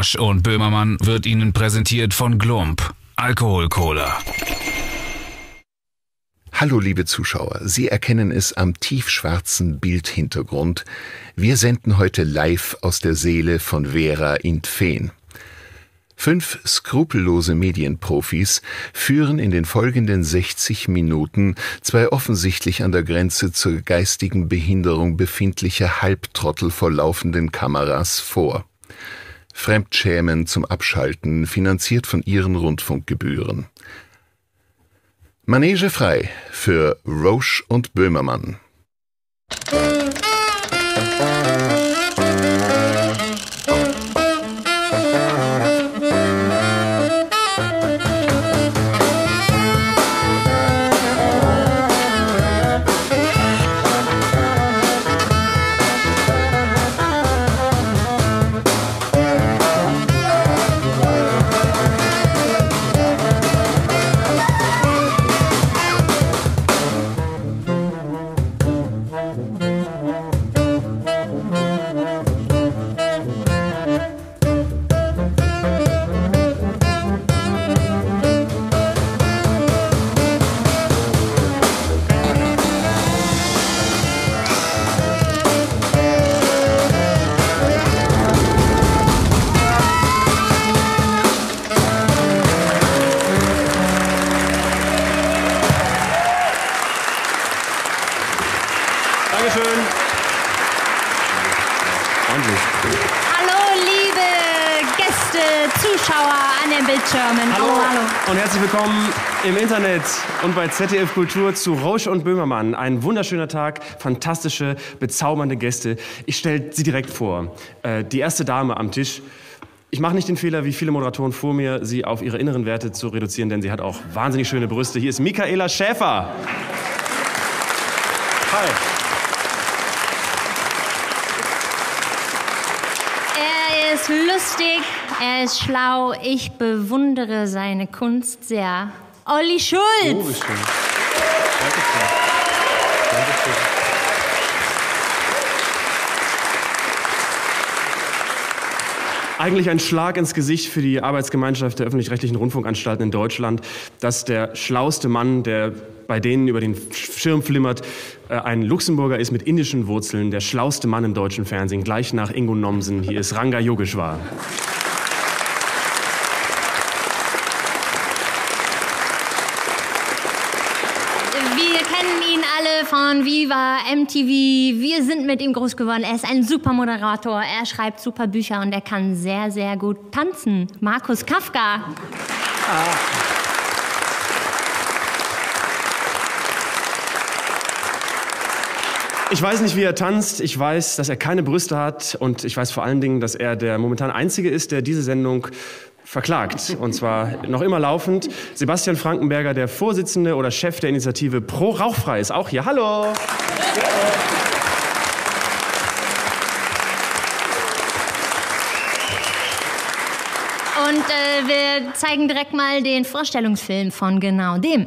Roche und Böhmermann wird Ihnen präsentiert von Glump. Alkohol-Cola. Hallo liebe Zuschauer, Sie erkennen es am tiefschwarzen Bildhintergrund. Wir senden heute live aus der Seele von Vera in Tveen. 5 skrupellose Medienprofis führen in den folgenden 60 Minuten 2 offensichtlich an der Grenze zur geistigen Behinderung befindliche Halbtrottel vor laufenden Kameras vor. Fremdschämen zum Abschalten, finanziert von ihren Rundfunkgebühren. Manege frei für Roche und Böhmermann. Und herzlich willkommen im Internet und bei ZDF Kultur zu Roche und Böhmermann. Ein wunderschöner Tag, fantastische, bezaubernde Gäste. Ich stelle sie direkt vor. Die erste Dame am Tisch. Ich mache nicht den Fehler, wie viele Moderatoren vor mir, sie auf ihre inneren Werte zu reduzieren, denn sie hat auch wahnsinnig schöne Brüste. Hier ist Michaela Schäfer. Hi. Er ist lustig, er ist schlau, ich bewundere seine Kunst sehr. Olli Schulz! Oh, wie schön. Dankeschön. Dankeschön. Eigentlich ein Schlag ins Gesicht für die Arbeitsgemeinschaft der öffentlich-rechtlichen Rundfunkanstalten in Deutschland, dass der schlauste Mann, der bei denen über den Schirm flimmert, ein Luxemburger ist mit indischen Wurzeln, der schlauste Mann im deutschen Fernsehen, gleich nach Ingo Nomsen. Hier ist Ranga Yogeshwar. Wir kennen ihn alle von Viva, MTV. Wir sind mit ihm groß geworden. Er ist ein super Moderator, er schreibt super Bücher und er kann sehr, sehr gut tanzen. Markus Kafka. Ich weiß nicht, wie er tanzt. Ich weiß, dass er keine Brüste hat. Und ich weiß vor allen Dingen, dass er der momentan Einzige ist, der diese Sendung verklagt. Und zwar noch immer laufend. Sebastian Frankenberger, der Vorsitzende oder Chef der Initiative Pro Rauchfrei, ist auch hier. Hallo! Und wir zeigen direkt mal den Vorstellungsfilm von genau dem.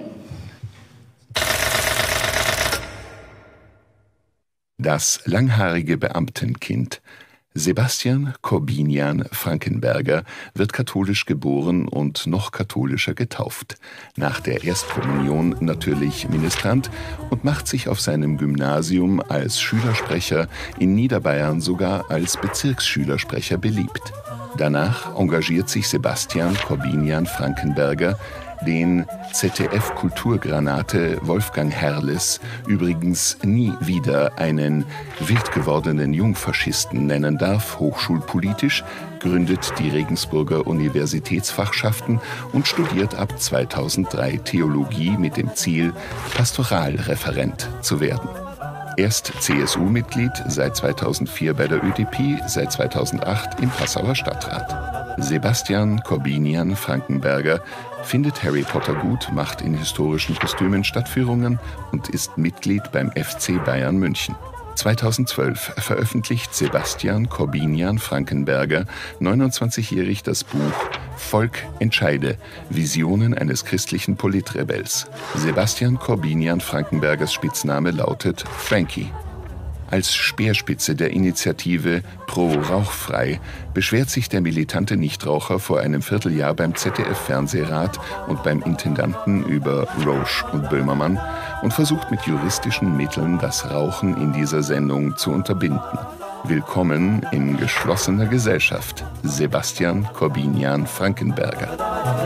Das langhaarige Beamtenkind Sebastian Korbinian Frankenberger wird katholisch geboren und noch katholischer getauft. Nach der Erstkommunion natürlich Ministrant und macht sich auf seinem Gymnasium als Schülersprecher, in Niederbayern sogar als Bezirksschülersprecher beliebt. Danach engagiert sich Sebastian Korbinian Frankenberger, den ZDF-Kulturgranate Wolfgang Herrles übrigens nie wieder einen wild gewordenen Jungfaschisten nennen darf, hochschulpolitisch, gründet die Regensburger Universitätsfachschaften und studiert ab 2003 Theologie mit dem Ziel, Pastoralreferent zu werden. Erst CSU-Mitglied, seit 2004 bei der ÖDP, seit 2008 im Passauer Stadtrat. Sebastian Korbinian Frankenberger findet Harry Potter gut, macht in historischen Kostümen Stadtführungen und ist Mitglied beim FC Bayern München. 2012 veröffentlicht Sebastian Korbinian Frankenberger, 29-jährig, das Buch Volk entscheide, Visionen eines christlichen Politrebells. Sebastian Korbinian Frankenbergers Spitzname lautet Frankie. Als Speerspitze der Initiative Pro Rauchfrei beschwert sich der militante Nichtraucher vor einem Vierteljahr beim ZDF-Fernsehrat und beim Intendanten über Rausch und Böhmermann und versucht mit juristischen Mitteln das Rauchen in dieser Sendung zu unterbinden. Willkommen in geschlossener Gesellschaft. Sebastian Corbinian-Frankenberger.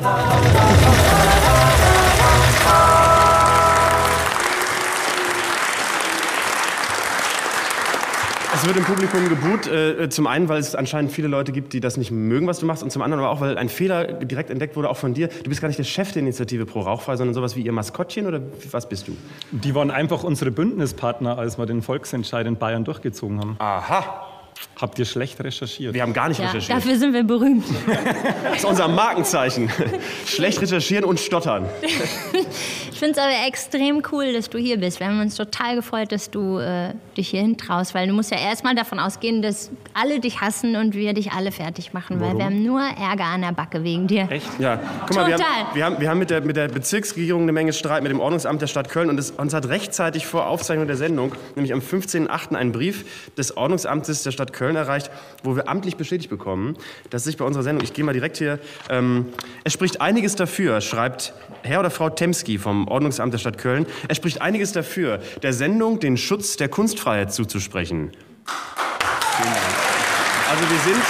Es wird im Publikum geboot, zum einen, weil es anscheinend viele Leute gibt, die das nicht mögen, was du machst, und zum anderen aber auch, weil ein Fehler direkt entdeckt wurde, auch von dir. Du bist gar nicht der Chef der Initiative Pro Rauchfrei, sondern sowas wie ihr Maskottchen, oder was bist du? Die waren einfach unsere Bündnispartner, als wir den Volksentscheid in Bayern durchgezogen haben. Aha. Habt ihr schlecht recherchiert? Wir haben gar nicht recherchiert. Dafür sind wir berühmt. Das ist unser Markenzeichen. Schlecht recherchieren und stottern. Ich finde es aber extrem cool, dass du hier bist. Wir haben uns total gefreut, dass du dich hier hintraust, weil du musst ja erstmal davon ausgehen, dass alle dich hassen und wir dich alle fertig machen, weil wir haben nur Ärger an der Backe wegen dir. Echt? Ja. Guck mal, Total. wir haben mit der Bezirksregierung eine Menge Streit, mit dem Ordnungsamt der Stadt Köln, und uns hat rechtzeitig vor Aufzeichnung der Sendung, nämlich am 15.08. einen Brief des Ordnungsamtes der Stadt Köln erreicht, wo wir amtlich bestätigt bekommen, dass sich bei unserer Sendung, ich gehe mal direkt hier, es spricht einiges dafür, schreibt Herr oder Frau Temski vom Ordnungsamt der Stadt Köln, es spricht einiges dafür, der Sendung den Schutz der Kunstfreiheit zuzusprechen. Vielen Dank. Also wir sind,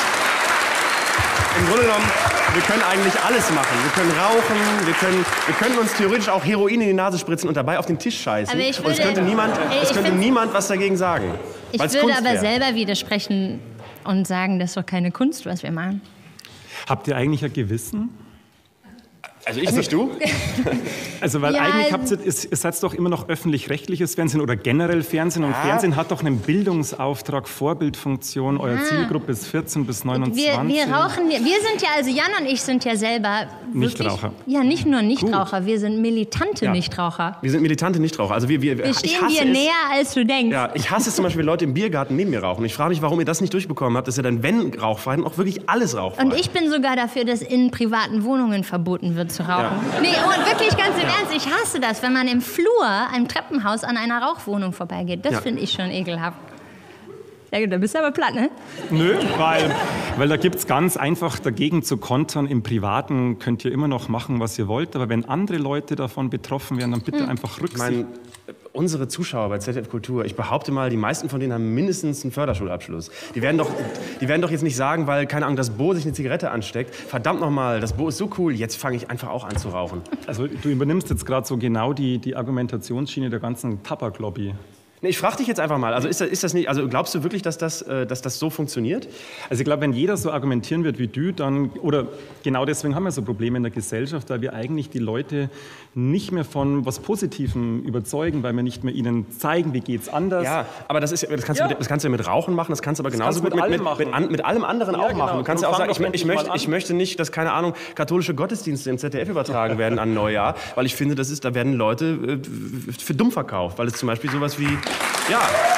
im Grunde genommen, wir können eigentlich alles machen. Wir können rauchen, wir können uns theoretisch auch Heroin in die Nase spritzen und dabei auf den Tisch scheißen. Aber ich und es könnte niemand was dagegen sagen. Ich würde aber selber widersprechen und sagen, das ist doch keine Kunst, was wir machen. Habt ihr eigentlich ein Gewissen? Also ich nicht, du? Also weil Ja, eigentlich ihr seid doch immer noch öffentlich-rechtliches Fernsehen oder generell Fernsehen. Und Fernsehen hat doch einen Bildungsauftrag, Vorbildfunktion. Eure Zielgruppe ist 14 bis 29. Wir rauchen, wir sind ja, also Jan und ich sind ja selber Nichtraucher. Ja, nicht nur Nichtraucher, wir sind militante Nichtraucher. Wir sind militante Nichtraucher. Also wir stehen dir näher, als du denkst. Ja, ich hasse es zum Beispiel, wenn Leute im Biergarten neben mir rauchen. Ich frage mich, warum ihr das nicht durchbekommen habt, dass ihr dann, wenn rauchfrei, dann auch wirklich alles rauchfrei. Und ich bin sogar dafür, dass in privaten Wohnungen verboten wird zu rauchen. Ja. Nee, und wirklich ganz im Ernst, ich hasse das, wenn man im Flur, einem Treppenhaus, an einer Rauchwohnung vorbeigeht. Das finde ich schon ekelhaft. Ja, da bist du aber platt, ne? Nö, weil da gibt es ganz einfach dagegen zu kontern. Im Privaten könnt ihr immer noch machen, was ihr wollt. Aber wenn andere Leute davon betroffen werden, dann bitte einfach Rücksicht. Unsere Zuschauer bei ZDF Kultur, ich behaupte mal, die meisten von denen haben mindestens einen Förderschulabschluss. Die werden doch jetzt nicht sagen, weil, keine Ahnung, das Bo sich eine Zigarette ansteckt, verdammt nochmal, das Bo ist so cool, jetzt fange ich einfach auch an zu rauchen. Also du übernimmst jetzt gerade so genau die Argumentationsschiene der ganzen Tabaklobby. Nee, ich frage dich jetzt einfach mal, also ist das nicht, also glaubst du wirklich, dass das so funktioniert? Also ich glaube, wenn jeder so argumentieren wird wie du, dann, oder genau deswegen haben wir so Probleme in der Gesellschaft, weil wir eigentlich die Leute nicht mehr von was Positivem überzeugen, weil wir nicht mehr ihnen zeigen, wie geht's anders. Ja, aber das kannst du ja mit Rauchen machen, das kannst du aber genauso gut mit allem anderen auch machen. Du kannst ja auch sagen, ich möchte nicht, dass, keine Ahnung, katholische Gottesdienste im ZDF übertragen werden an Neujahr, weil ich finde, da werden Leute für dumm verkauft, weil es zum Beispiel sowas wie, ja,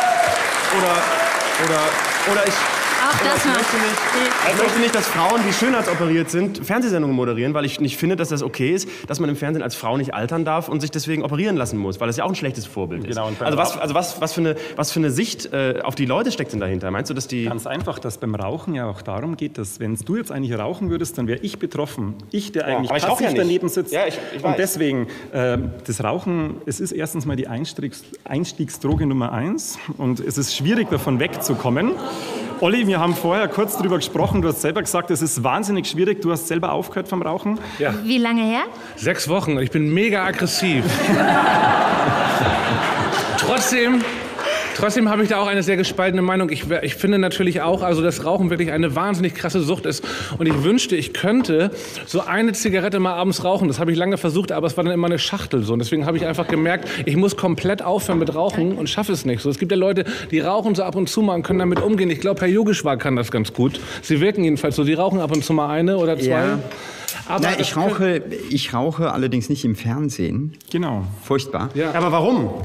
oder ich möchte nicht, dass Frauen, die schönheitsoperiert sind, Fernsehsendungen moderieren, weil ich nicht finde, dass das okay ist, dass man im Fernsehen als Frau nicht altern darf und sich deswegen operieren lassen muss, weil das ja auch ein schlechtes Vorbild ist. Also was für eine Sicht auf die Leute steckt denn dahinter? Meinst du, dass die... Ganz einfach, dass beim Rauchen ja auch darum geht, dass wenn du jetzt eigentlich rauchen würdest, dann wäre ich betroffen. Ich, der eigentlich passiv daneben sitzt. Ja, ich weiß. Und deswegen, das Rauchen, es ist erstens mal die Einstiegsdroge Nummer 1 und es ist schwierig, davon wegzukommen. Olli, wir haben vorher kurz drüber gesprochen. Du hast selber gesagt, es ist wahnsinnig schwierig. Du hast selber aufgehört vom Rauchen. Ja. Wie lange her? 6 Wochen. Ich bin mega aggressiv. Trotzdem habe ich da auch eine sehr gespaltene Meinung. Ich finde natürlich auch, also dass Rauchen wirklich eine wahnsinnig krasse Sucht ist. Und ich wünschte, ich könnte so eine Zigarette mal abends rauchen. Das habe ich lange versucht, aber es war dann immer eine Schachtel. So. Und deswegen habe ich einfach gemerkt, ich muss komplett aufhören mit Rauchen und schaffe es nicht. So, es gibt ja Leute, die rauchen so ab und zu mal und können damit umgehen. Ich glaube, Herr Yogeshwar kann das ganz gut. Sie wirken jedenfalls so. Die rauchen ab und zu mal eine oder 2. Ja. Aber ich rauche allerdings nicht im Fernsehen. Genau. Furchtbar. Ja. Aber warum?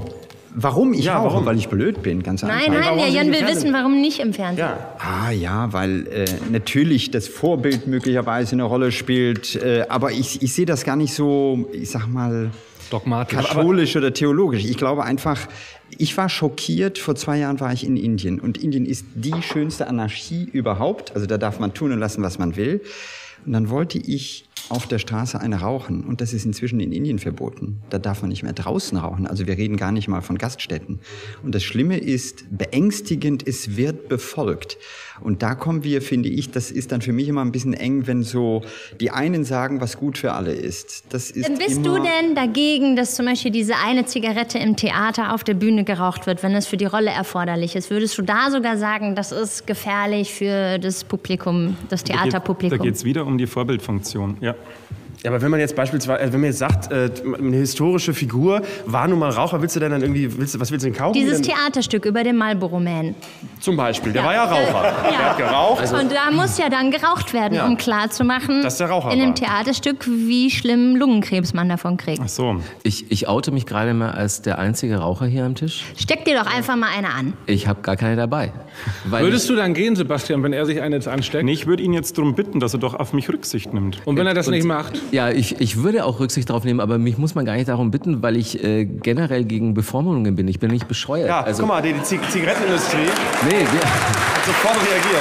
Warum ich rauche? Warum? Weil ich blöd bin, ganz einfach. Nein, der Jan will wissen, warum nicht im Fernsehen. Ja, weil natürlich das Vorbild möglicherweise eine Rolle spielt, aber ich sehe das gar nicht so, ich sag mal, dogmatisch, katholisch oder theologisch. Ich glaube einfach, ich war schockiert, vor 2 Jahren war ich in Indien und Indien ist die schönste Anarchie überhaupt, also da darf man tun und lassen, was man will. Und dann wollte ich auf der Straße eine rauchen und das ist inzwischen in Indien verboten. Da darf man nicht mehr draußen rauchen, also wir reden gar nicht mal von Gaststätten. Und das Schlimme ist, beängstigend, es wird befolgt. Und da kommen wir, finde ich, das ist dann für mich immer ein bisschen eng, wenn so die einen sagen, was gut für alle ist. Das ist dann bist du denn dagegen, dass zum Beispiel diese eine Zigarette im Theater auf der Bühne geraucht wird, wenn es für die Rolle erforderlich ist? Würdest du da sogar sagen, das ist gefährlich für das Publikum, das Theaterpublikum? Da geht es wieder um die Vorbildfunktion, ja. Ja, aber wenn man jetzt beispielsweise, wenn man jetzt sagt, eine historische Figur war nun mal Raucher, willst du denn dann irgendwie, was willst du denn kaufen? Dieses Theaterstück über den Marlboro Man. Zum Beispiel, der war ja Raucher. Der hat geraucht. Und da muss ja dann geraucht werden, um klarzumachen, dass der Raucher in dem Theaterstück, wie schlimm Lungenkrebs man davon kriegt. Ach so. Ich oute mich gerade mal als der einzige Raucher hier am Tisch. Steck dir doch einfach mal eine an. Ich habe gar keine dabei. Würdest du dann gehen, Sebastian, wenn er sich eine jetzt ansteckt? Nee, ich würde ihn jetzt darum bitten, dass er doch auf mich Rücksicht nimmt. Und wenn er das nicht macht? Ja, ich würde auch Rücksicht drauf nehmen, aber mich muss man gar nicht darum bitten, weil ich generell gegen Bevormundungen bin. Ich bin nicht bescheuert. Ja, guck mal, die Zigarettenindustrie hat sofort reagiert.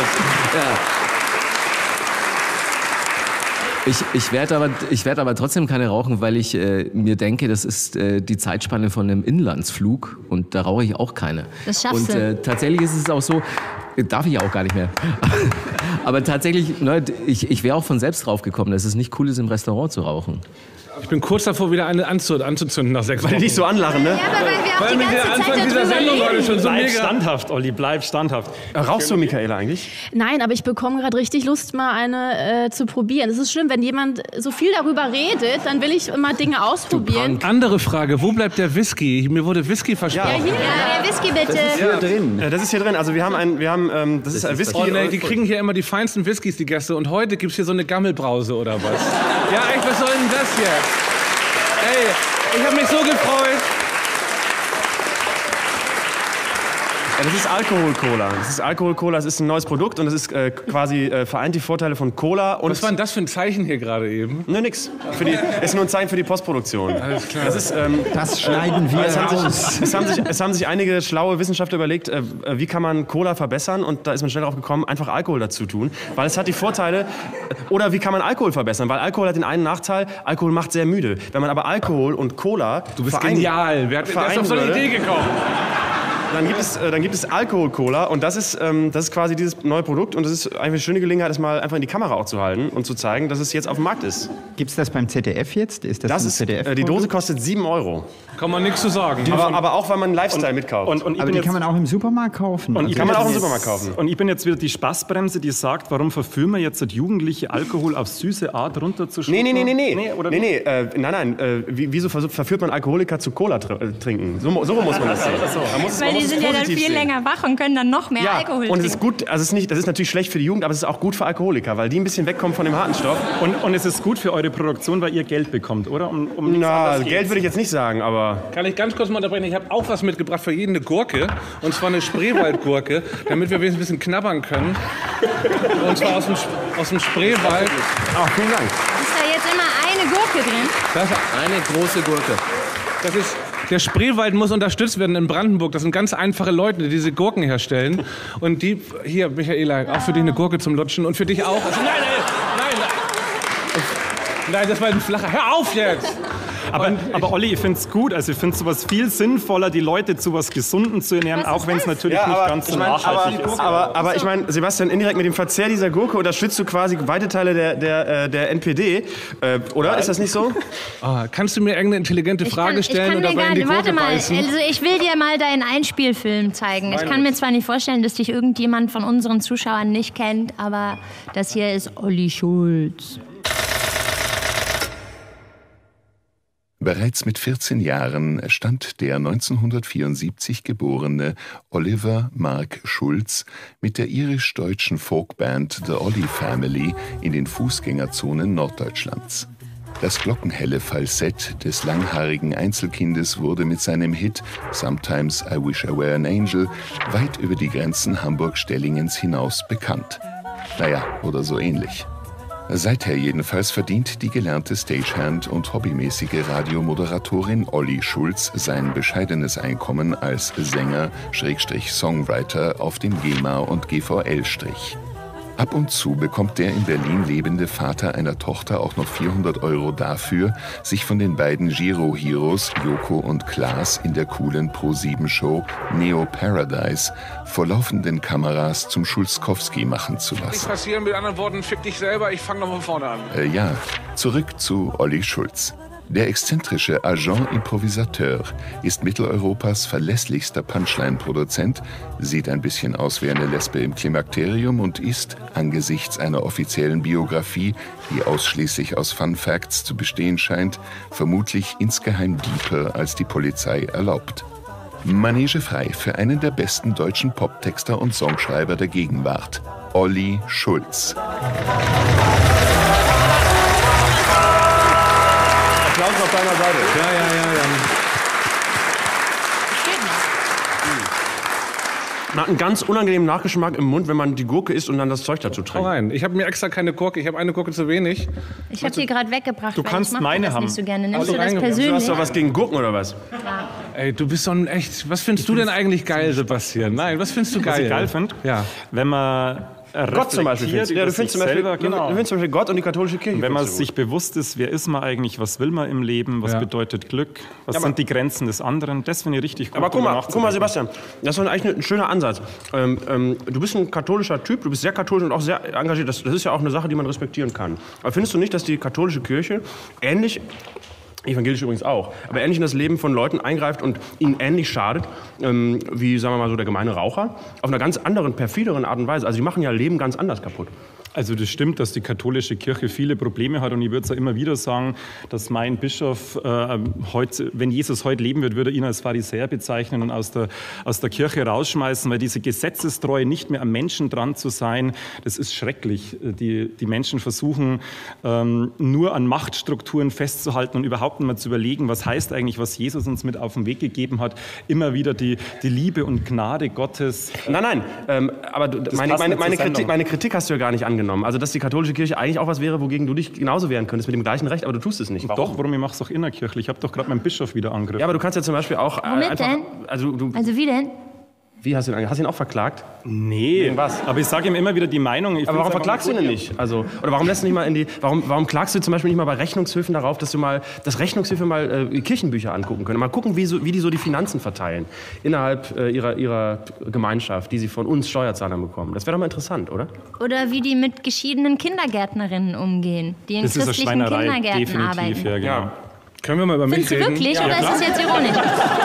Ja. Ich werd aber trotzdem keine rauchen, weil ich mir denke, das ist die Zeitspanne von einem Inlandsflug und da rauche ich auch keine. Das schaffst du. Und tatsächlich ist es auch so, darf ich ja auch gar nicht mehr. Aber tatsächlich, ne, ich wäre auch von selbst drauf gekommen, dass es nicht cool ist, im Restaurant zu rauchen. Ich bin kurz davor, wieder eine anzuzünden nach 6 Wochen. Weil die dich so anlachen, ne? Ja, aber weil wir auch die ganze Zeit dieser Sendung war schon so Bleib mega. standhaft, Olli, bleib standhaft. Rauchst du, Michaela, eigentlich? Nein, aber ich bekomme gerade richtig Lust, mal eine zu probieren. Es ist schlimm, wenn jemand so viel darüber redet, dann will ich immer Dinge ausprobieren. Andere Frage, wo bleibt der Whisky? Mir wurde Whisky versprochen. Ja, der Whisky bitte. Das ist hier drin. Das ist hier drin. Also wir haben das ist Whisky. Oh, nee, die kriegen hier immer die feinsten Whiskys, die Gäste. Und heute gibt's hier so eine Gammelbrause oder was? Ja, echt, was soll denn das jetzt? Ey, ich habe mich so gefreut. Ja, das ist Alkohol-Cola. Das ist ein neues Produkt und das ist quasi vereint die Vorteile von Cola und... Was war denn das für ein Zeichen hier gerade eben? Ne, nix. Ist nur ein Zeichen für die Postproduktion. Alles klar. Das schneiden wir raus. Es haben sich einige schlaue Wissenschaftler überlegt, wie kann man Cola verbessern und da ist man schnell darauf gekommen, einfach Alkohol dazu tun, weil es hat die Vorteile, oder wie kann man Alkohol verbessern, weil Alkohol hat den einen Nachteil, Alkohol macht sehr müde. Wenn man aber Alkohol und Cola... Du bist genial. Wer ist auf so eine Idee gekommen? Dann gibt es Alkohol-Cola und das ist quasi dieses neue Produkt und das ist eine schöne Gelegenheit, das mal einfach in die Kamera auch zu halten und zu zeigen, dass es jetzt auf dem Markt ist. Gibt es das beim ZDF jetzt? Ist das ein ZDF? Die Dose kostet 7 €. Kann man nichts zu sagen. Aber auch, weil man einen Lifestyle mitkauft. Aber die kann man auch im Supermarkt kaufen. Und kann man auch im Supermarkt kaufen. Und ich bin jetzt wieder die Spaßbremse, die sagt, warum verführen wir jetzt Jugendliche, Alkohol auf süße Art runterzuschlucken? Nein. Wieso verführt man Alkoholiker zu Cola trinken? So muss man das sehen. Weil die sind ja dann viel länger wach und können dann noch mehr Alkohol trinken. Und es ist gut, also das ist natürlich schlecht für die Jugend, aber es ist auch gut für Alkoholiker, weil die ein bisschen wegkommen von dem harten Stoff. Und es ist gut für eure Produktion, weil ihr Geld bekommt, oder? Geld würde ich jetzt nicht sagen, aber... Kann ich ganz kurz mal unterbrechen? Ich habe auch was mitgebracht für jeden, eine Gurke. Und zwar eine Spreewaldgurke, damit wir ein bisschen knabbern können. Und zwar aus dem Spreewald. Ach, vielen Dank. Ist da jetzt immer eine Gurke drin? Das ist eine große Gurke. Der Spreewald muss unterstützt werden in Brandenburg. Das sind ganz einfache Leute, die diese Gurken herstellen. Und die, hier, Michaela, auch für dich eine Gurke zum Lutschen. Und für dich auch. Also, nein, das war ein flacher. Hör auf jetzt! Aber Olli, ich finde es gut. Also ich finde sowas viel sinnvoller, die Leute zu was Gesundem zu ernähren, auch wenn es natürlich nicht ganz so nachhaltig ist. Aber ich meine, Sebastian, indirekt mit dem Verzehr dieser Gurke unterstützt du quasi weite Teile der NPD, oder? Ist das nicht so? Oh, kannst du mir irgendeine intelligente Frage stellen oder bei in die Gurke beißen? Also ich will dir mal deinen Einspielfilm zeigen. Ich kann mir zwar nicht vorstellen, dass dich irgendjemand von unseren Zuschauern nicht kennt, aber das hier ist Olli Schulz. Bereits mit 14 Jahren stand der 1974 geborene Oliver Mark Schulz mit der irisch-deutschen Folkband The Ollie Family in den Fußgängerzonen Norddeutschlands. Das glockenhelle Falsett des langhaarigen Einzelkindes wurde mit seinem Hit Sometimes I Wish I Were an Angel weit über die Grenzen Hamburg-Stellingens hinaus bekannt. Naja, oder so ähnlich. Seither jedenfalls verdient die gelernte Stagehand und hobbymäßige Radiomoderatorin Olli Schulz sein bescheidenes Einkommen als Sänger/Songwriter auf dem GEMA und GVL-Strich. Ab und zu bekommt der in Berlin lebende Vater einer Tochter auch noch 400 € dafür, sich von den beiden Giro-Heroes Joko und Klaas in der coolen Pro7-Show Neo Paradise vor laufenden Kameras zum Schulzkowski machen zu lassen. Nicht passieren, mit anderen Worten, fick dich selber, ich fange noch von vorne an. Ja, zurück zu Olli Schulz. Der exzentrische Agent Improvisateur ist Mitteleuropas verlässlichster Punchline-Produzent, sieht ein bisschen aus wie eine Lesbe im Klimakterium und ist, angesichts einer offiziellen Biografie, die ausschließlich aus Fun Facts zu bestehen scheint, vermutlich insgeheim deeper als die Polizei erlaubt. Manege frei für einen der besten deutschen Poptexter und Songschreiber der Gegenwart, Olli Schulz. Applaus auf deiner Seite. Ja. Man hat einen ganz unangenehmen Nachgeschmack im Mund, wenn man die Gurke isst und dann das Zeug dazu Hau trinkt. rein. Ich habe mir extra keine Gurke, ich habe eine Gurke zu wenig. Ich habe die gerade weggebracht, Du weil kannst ich meine das haben. nicht so gerne. Nimmst Also du das reingebracht. Du hast persönlich? doch was gegen Gurken oder was? Ey, du bist so ein echt... Was findest du denn eigentlich geil, Sebastian? Nein, was findest du geil? Was ich geil finde? Ja. Wenn man Gott zum Beispiel findest. Ja, du findest zum Beispiel, genau. du findest zum Beispiel Gott und die katholische Kirche. Wenn man findest du sich bewusst ist, wer ist man eigentlich, was will man im Leben, was Ja. bedeutet Glück, was Ja, sind die Grenzen des anderen, das finde ich richtig gut. Aber guck drüber mal, nachzudenken. Sebastian, das ist doch eigentlich ein schöner Ansatz. Du bist ein katholischer Typ, du bist sehr katholisch und auch sehr engagiert. Das ist ja auch eine Sache, die man respektieren kann. Aber findest du nicht, dass die katholische Kirche ähnlich, evangelisch übrigens auch, aber ähnlich in das Leben von Leuten eingreift und ihnen ähnlich schadet, wie, sagen wir mal so, der gemeine Raucher, auf einer ganz anderen, perfideren Art und Weise. Also die machen ja Leben ganz anders kaputt. Also das stimmt, dass die katholische Kirche viele Probleme hat und ich würde es ja immer wieder sagen, dass mein Bischof heute, wenn Jesus heute leben wird, würde er ihn als Pharisäer bezeichnen und aus der Kirche rausschmeißen, weil diese Gesetzestreue, nicht mehr am Menschen dran zu sein, das ist schrecklich. Die Menschen versuchen nur an Machtstrukturen festzuhalten und überhaupt nicht mehr zu überlegen, was heißt eigentlich, was Jesus uns mit auf den Weg gegeben hat. Immer wieder die Liebe und Gnade Gottes. Nein, aber meine Kritik hast du ja gar nicht angenommen. Also, dass die katholische Kirche eigentlich auch was wäre, wogegen du dich genauso wehren könntest, mit dem gleichen Recht, aber du tust es nicht. Warum? Ich mache es doch innerkirchlich. Ich habe doch gerade meinen Bischof wieder angegriffen. Ja, aber du kannst ja zum Beispiel auch Womit einfach... denn? Also wie denn? Wie hast du ihn angegriffen? Hast du ihn auch verklagt? Nee, Irgendwas. aber ich sage ihm immer wieder die Meinung. Aber warum verklagst du ihn denn nicht? Also, oder warum lässt du nicht mal warum klagst du zum Beispiel nicht mal bei Rechnungshöfen darauf, dass Rechnungshöfe mal Kirchenbücher angucken können? Mal gucken, wie die so die Finanzen verteilen innerhalb ihrer Gemeinschaft, die sie von uns Steuerzahlern bekommen. Das wäre doch mal interessant, oder? Oder wie die mit geschiedenen Kindergärtnerinnen umgehen, die in Das ist eine christlichen Schweinerei, Kindergärten definitiv. arbeiten. Ja, genau. Ja. Können wir mal über mich Findest du reden? wirklich oder klar. ist es jetzt ironisch?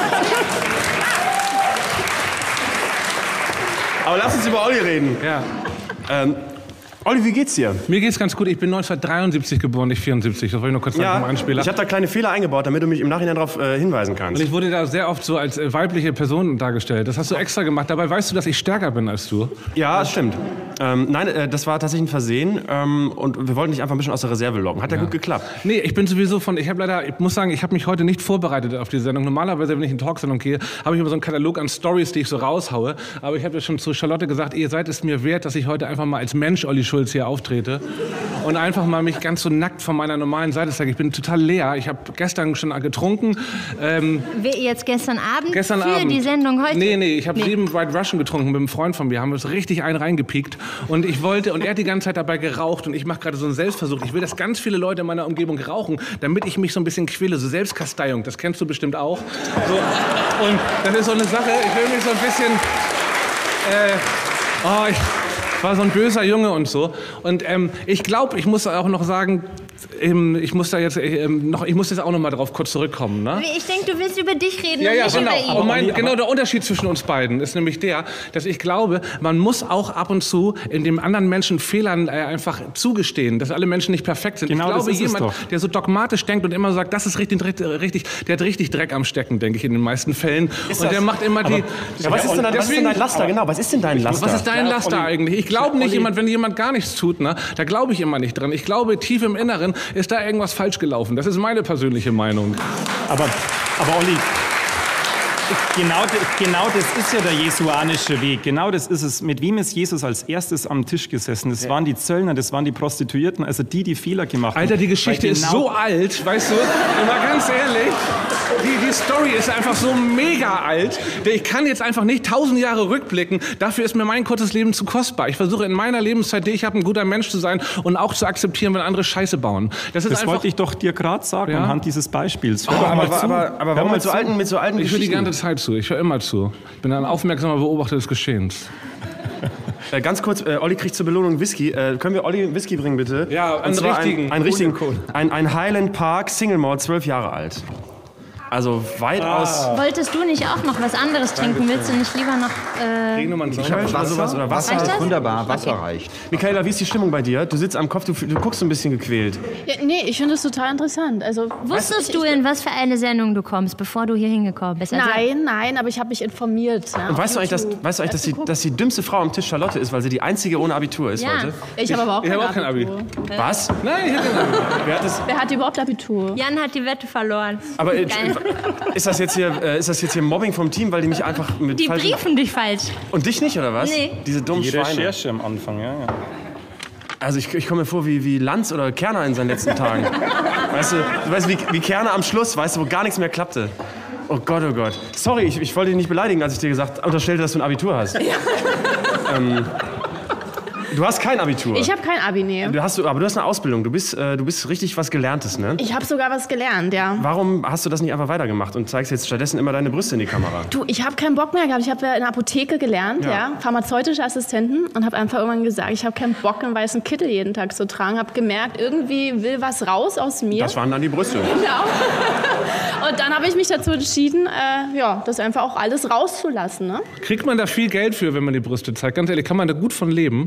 Aber lass uns über Olli reden. Ja. Olli, wie geht's dir? Mir geht's ganz gut. Ich bin 1973 geboren, nicht 74. Das wollte ich nur kurz sagen vom Anspieler. ich habe da kleine Fehler eingebaut, damit du mich im Nachhinein darauf hinweisen kannst. Und ich wurde da sehr oft so als weibliche Person dargestellt. Das hast du extra gemacht. Dabei weißt du, dass ich stärker bin als du. Ja, das stimmt. Nein, das war tatsächlich ein Versehen und wir wollten dich einfach ein bisschen aus der Reserve locken. Hat ja gut geklappt. Nee, ich bin sowieso ich muss sagen, ich habe mich heute nicht vorbereitet auf die Sendung. Normalerweise, wenn ich in Talksendung gehe, habe ich immer so einen Katalog an Stories, die ich so raushaue. Aber ich habe ja schon zu Charlotte gesagt, ihr seid es mir wert, dass ich heute einfach mal als Mensch Olli Schulz hier auftrete und einfach mal mich ganz so nackt von meiner normalen Seite zeige. Ich bin total leer. Ich habe gestern schon getrunken. Jetzt gestern Abend Gestern für Abend. die Sendung heute? Nee, ich habe 7 White Russian getrunken mit einem Freund von mir, haben uns richtig einen reingepiekt und er hat die ganze Zeit dabei geraucht und ich mache gerade so einen Selbstversuch. Ich will, dass ganz viele Leute in meiner Umgebung rauchen, damit ich mich so ein bisschen quäle, so Selbstkasteiung, das kennst du bestimmt auch. So, und das ist so eine Sache, ich will mich so ein bisschen, ich war so ein böser Junge und so und ich glaube, ich muss auch noch sagen, ich muss jetzt auch noch mal drauf kurz zurückkommen. Ne? Ich denke, du willst über dich reden Ja, und nicht genau. über ihn. Aber genau der Unterschied zwischen uns beiden ist nämlich der, dass ich glaube, man muss auch ab und zu in dem anderen Menschen Fehlern einfach zugestehen, dass alle Menschen nicht perfekt sind. Genau, ich glaube, das ist es jemand, doch. der so dogmatisch denkt und immer sagt, das ist richtig, der hat richtig Dreck am Stecken, denke ich in den meisten Fällen. Und der macht immer die... Ja, was ist denn dein Laster? Genau, was ist denn dein Laster? Was ist dein Laster eigentlich? Ich glaube nicht wenn jemand gar nichts tut, ne, da glaube ich immer nicht dran. Ich glaube, tief im Inneren ist da irgendwas falsch gelaufen. Das ist meine persönliche Meinung. Aber Olli, genau das ist ja der jesuanische Weg. Genau das ist es. Mit wem ist Jesus als erstes am Tisch gesessen? Das waren die Zöllner, das waren die Prostituierten, also die Fehler gemacht haben. Alter, die Geschichte ist so alt, weißt du? Mal ganz ehrlich, die Story ist einfach so mega alt. Ich kann jetzt einfach nicht 1000 Jahre rückblicken. Dafür ist mir mein kurzes Leben zu kostbar. Ich versuche in meiner Lebenszeit, die ich habe, ein guter Mensch zu sein und auch zu akzeptieren, wenn andere Scheiße bauen. Das wollte ich doch dir gerade sagen, anhand dieses Beispiels. Aber warum mit so alten Geschichten? Ich höre die ganze Zeit zu. Ich höre immer zu. Ich bin ein aufmerksamer Beobachter des Geschehens. Ganz kurz, Olli kriegt zur Belohnung Whisky. Können wir Olli Whisky bringen, bitte? Ja, einen richtigen. Ein Highland Park Single Malt, 12 Jahre alt. Also weitaus... Wolltest du nicht auch noch was anderes trinken? Willst du nicht lieber noch... Ich habe sowas oder Wasser. Wasser ist wunderbar, Wasser reicht. Michaela, wie ist die Stimmung bei dir? Du sitzt am Kopf, du guckst so ein bisschen gequält. Ja, nee, ich finde das total interessant. Also, Wusstest du, in was für eine Sendung du kommst, bevor du hier hingekommen bist? Also, nein, aber ich habe mich informiert. Ja, und weißt du eigentlich, dass die dümmste Frau am Tisch Charlotte ist, weil sie die einzige ohne Abitur ist heute? Ich habe aber auch kein Abi. Was? Nein, ich habe kein Abi. Wer hat überhaupt Abitur? Jan hat die Wette verloren. Aber ist das jetzt hier Mobbing vom Team, weil die mich einfach mit Die briefen dich falsch. Und dich nicht, oder was? Nee. Diese dummen Die Schweine. Recherche am Anfang, ja. Also ich komme mir vor wie Lanz oder Kerner in seinen letzten Tagen. Weißt du, wie Kerner am Schluss, weißt du, wo gar nichts mehr klappte. Oh Gott, oh Gott. Sorry, ich wollte dich nicht beleidigen, als ich dir unterstellte, dass du ein Abitur hast. Ja. Du hast kein Abitur. Ich habe kein Abi, nee. Aber du hast eine Ausbildung. Du bist richtig was Gelerntes, ne? Ich habe sogar was gelernt, ja. Warum hast du das nicht einfach weitergemacht und zeigst jetzt stattdessen immer deine Brüste in die Kamera? Du, ich habe keinen Bock mehr gehabt. Ich habe ja in der Apotheke gelernt, pharmazeutische Assistentin, und habe einfach irgendwann gesagt, ich habe keinen Bock, einen weißen Kittel jeden Tag zu tragen. Habe gemerkt, irgendwie will was raus aus mir. Das waren dann die Brüste. Genau. Und dann habe ich mich dazu entschieden, das einfach auch alles rauszulassen. Ne? Kriegt man da viel Geld für, wenn man die Brüste zeigt? Ganz ehrlich, kann man da gut von leben?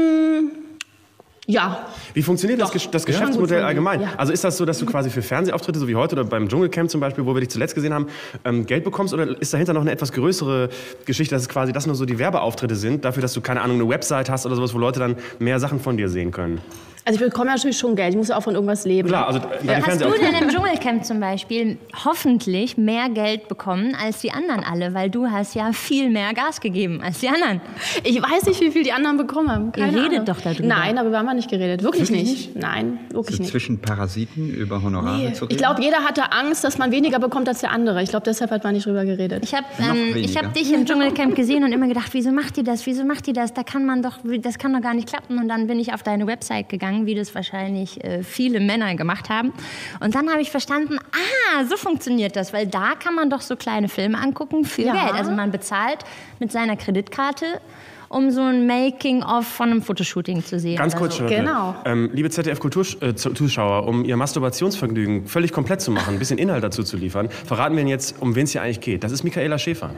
Ja. Wie funktioniert das Geschäftsmodell allgemein? Ja. Also ist das so, dass du quasi für Fernsehauftritte, so wie heute oder beim Dschungelcamp zum Beispiel, wo wir dich zuletzt gesehen haben, Geld bekommst? Oder ist dahinter noch eine etwas größere Geschichte, dass es quasi das nur so die Werbeauftritte sind, dafür, dass du, keine Ahnung, eine Website hast oder sowas, wo Leute dann mehr Sachen von dir sehen können? Also ich bekomme natürlich schon Geld, ich muss auch von irgendwas leben. Klar, also Hast du denn im Dschungelcamp zum Beispiel hoffentlich mehr Geld bekommen als die anderen alle? Weil du hast ja viel mehr Gas gegeben als die anderen. Ich weiß nicht, wie viel die anderen bekommen haben. Ihr redet doch darüber. Nein, darüber haben wir nicht geredet. Wirklich nicht. Nein, wirklich so nicht. Zwischen Parasiten über Honorare zu reden? Ich glaube, jeder hatte Angst, dass man weniger bekommt als der andere. Ich glaube, deshalb hat man nicht drüber geredet. Ich hab dich im Dschungelcamp gesehen und immer gedacht, wieso macht die das? Das kann doch gar nicht klappen. Und dann bin ich auf deine Website gegangen, wie das wahrscheinlich viele Männer gemacht haben. Und dann habe ich verstanden, so funktioniert das, weil da kann man doch so kleine Filme angucken für Geld. Also man bezahlt mit seiner Kreditkarte, um so ein Making-of von einem Fotoshooting zu sehen. Ganz kurz, Charlotte. Genau. Liebe ZDF-Kulturzuschauer, um Ihr Masturbationsvergnügen völlig komplett zu machen, ein bisschen Inhalt dazu zu liefern, verraten wir Ihnen jetzt, um wen es hier eigentlich geht. Das ist Michaela Schäfer.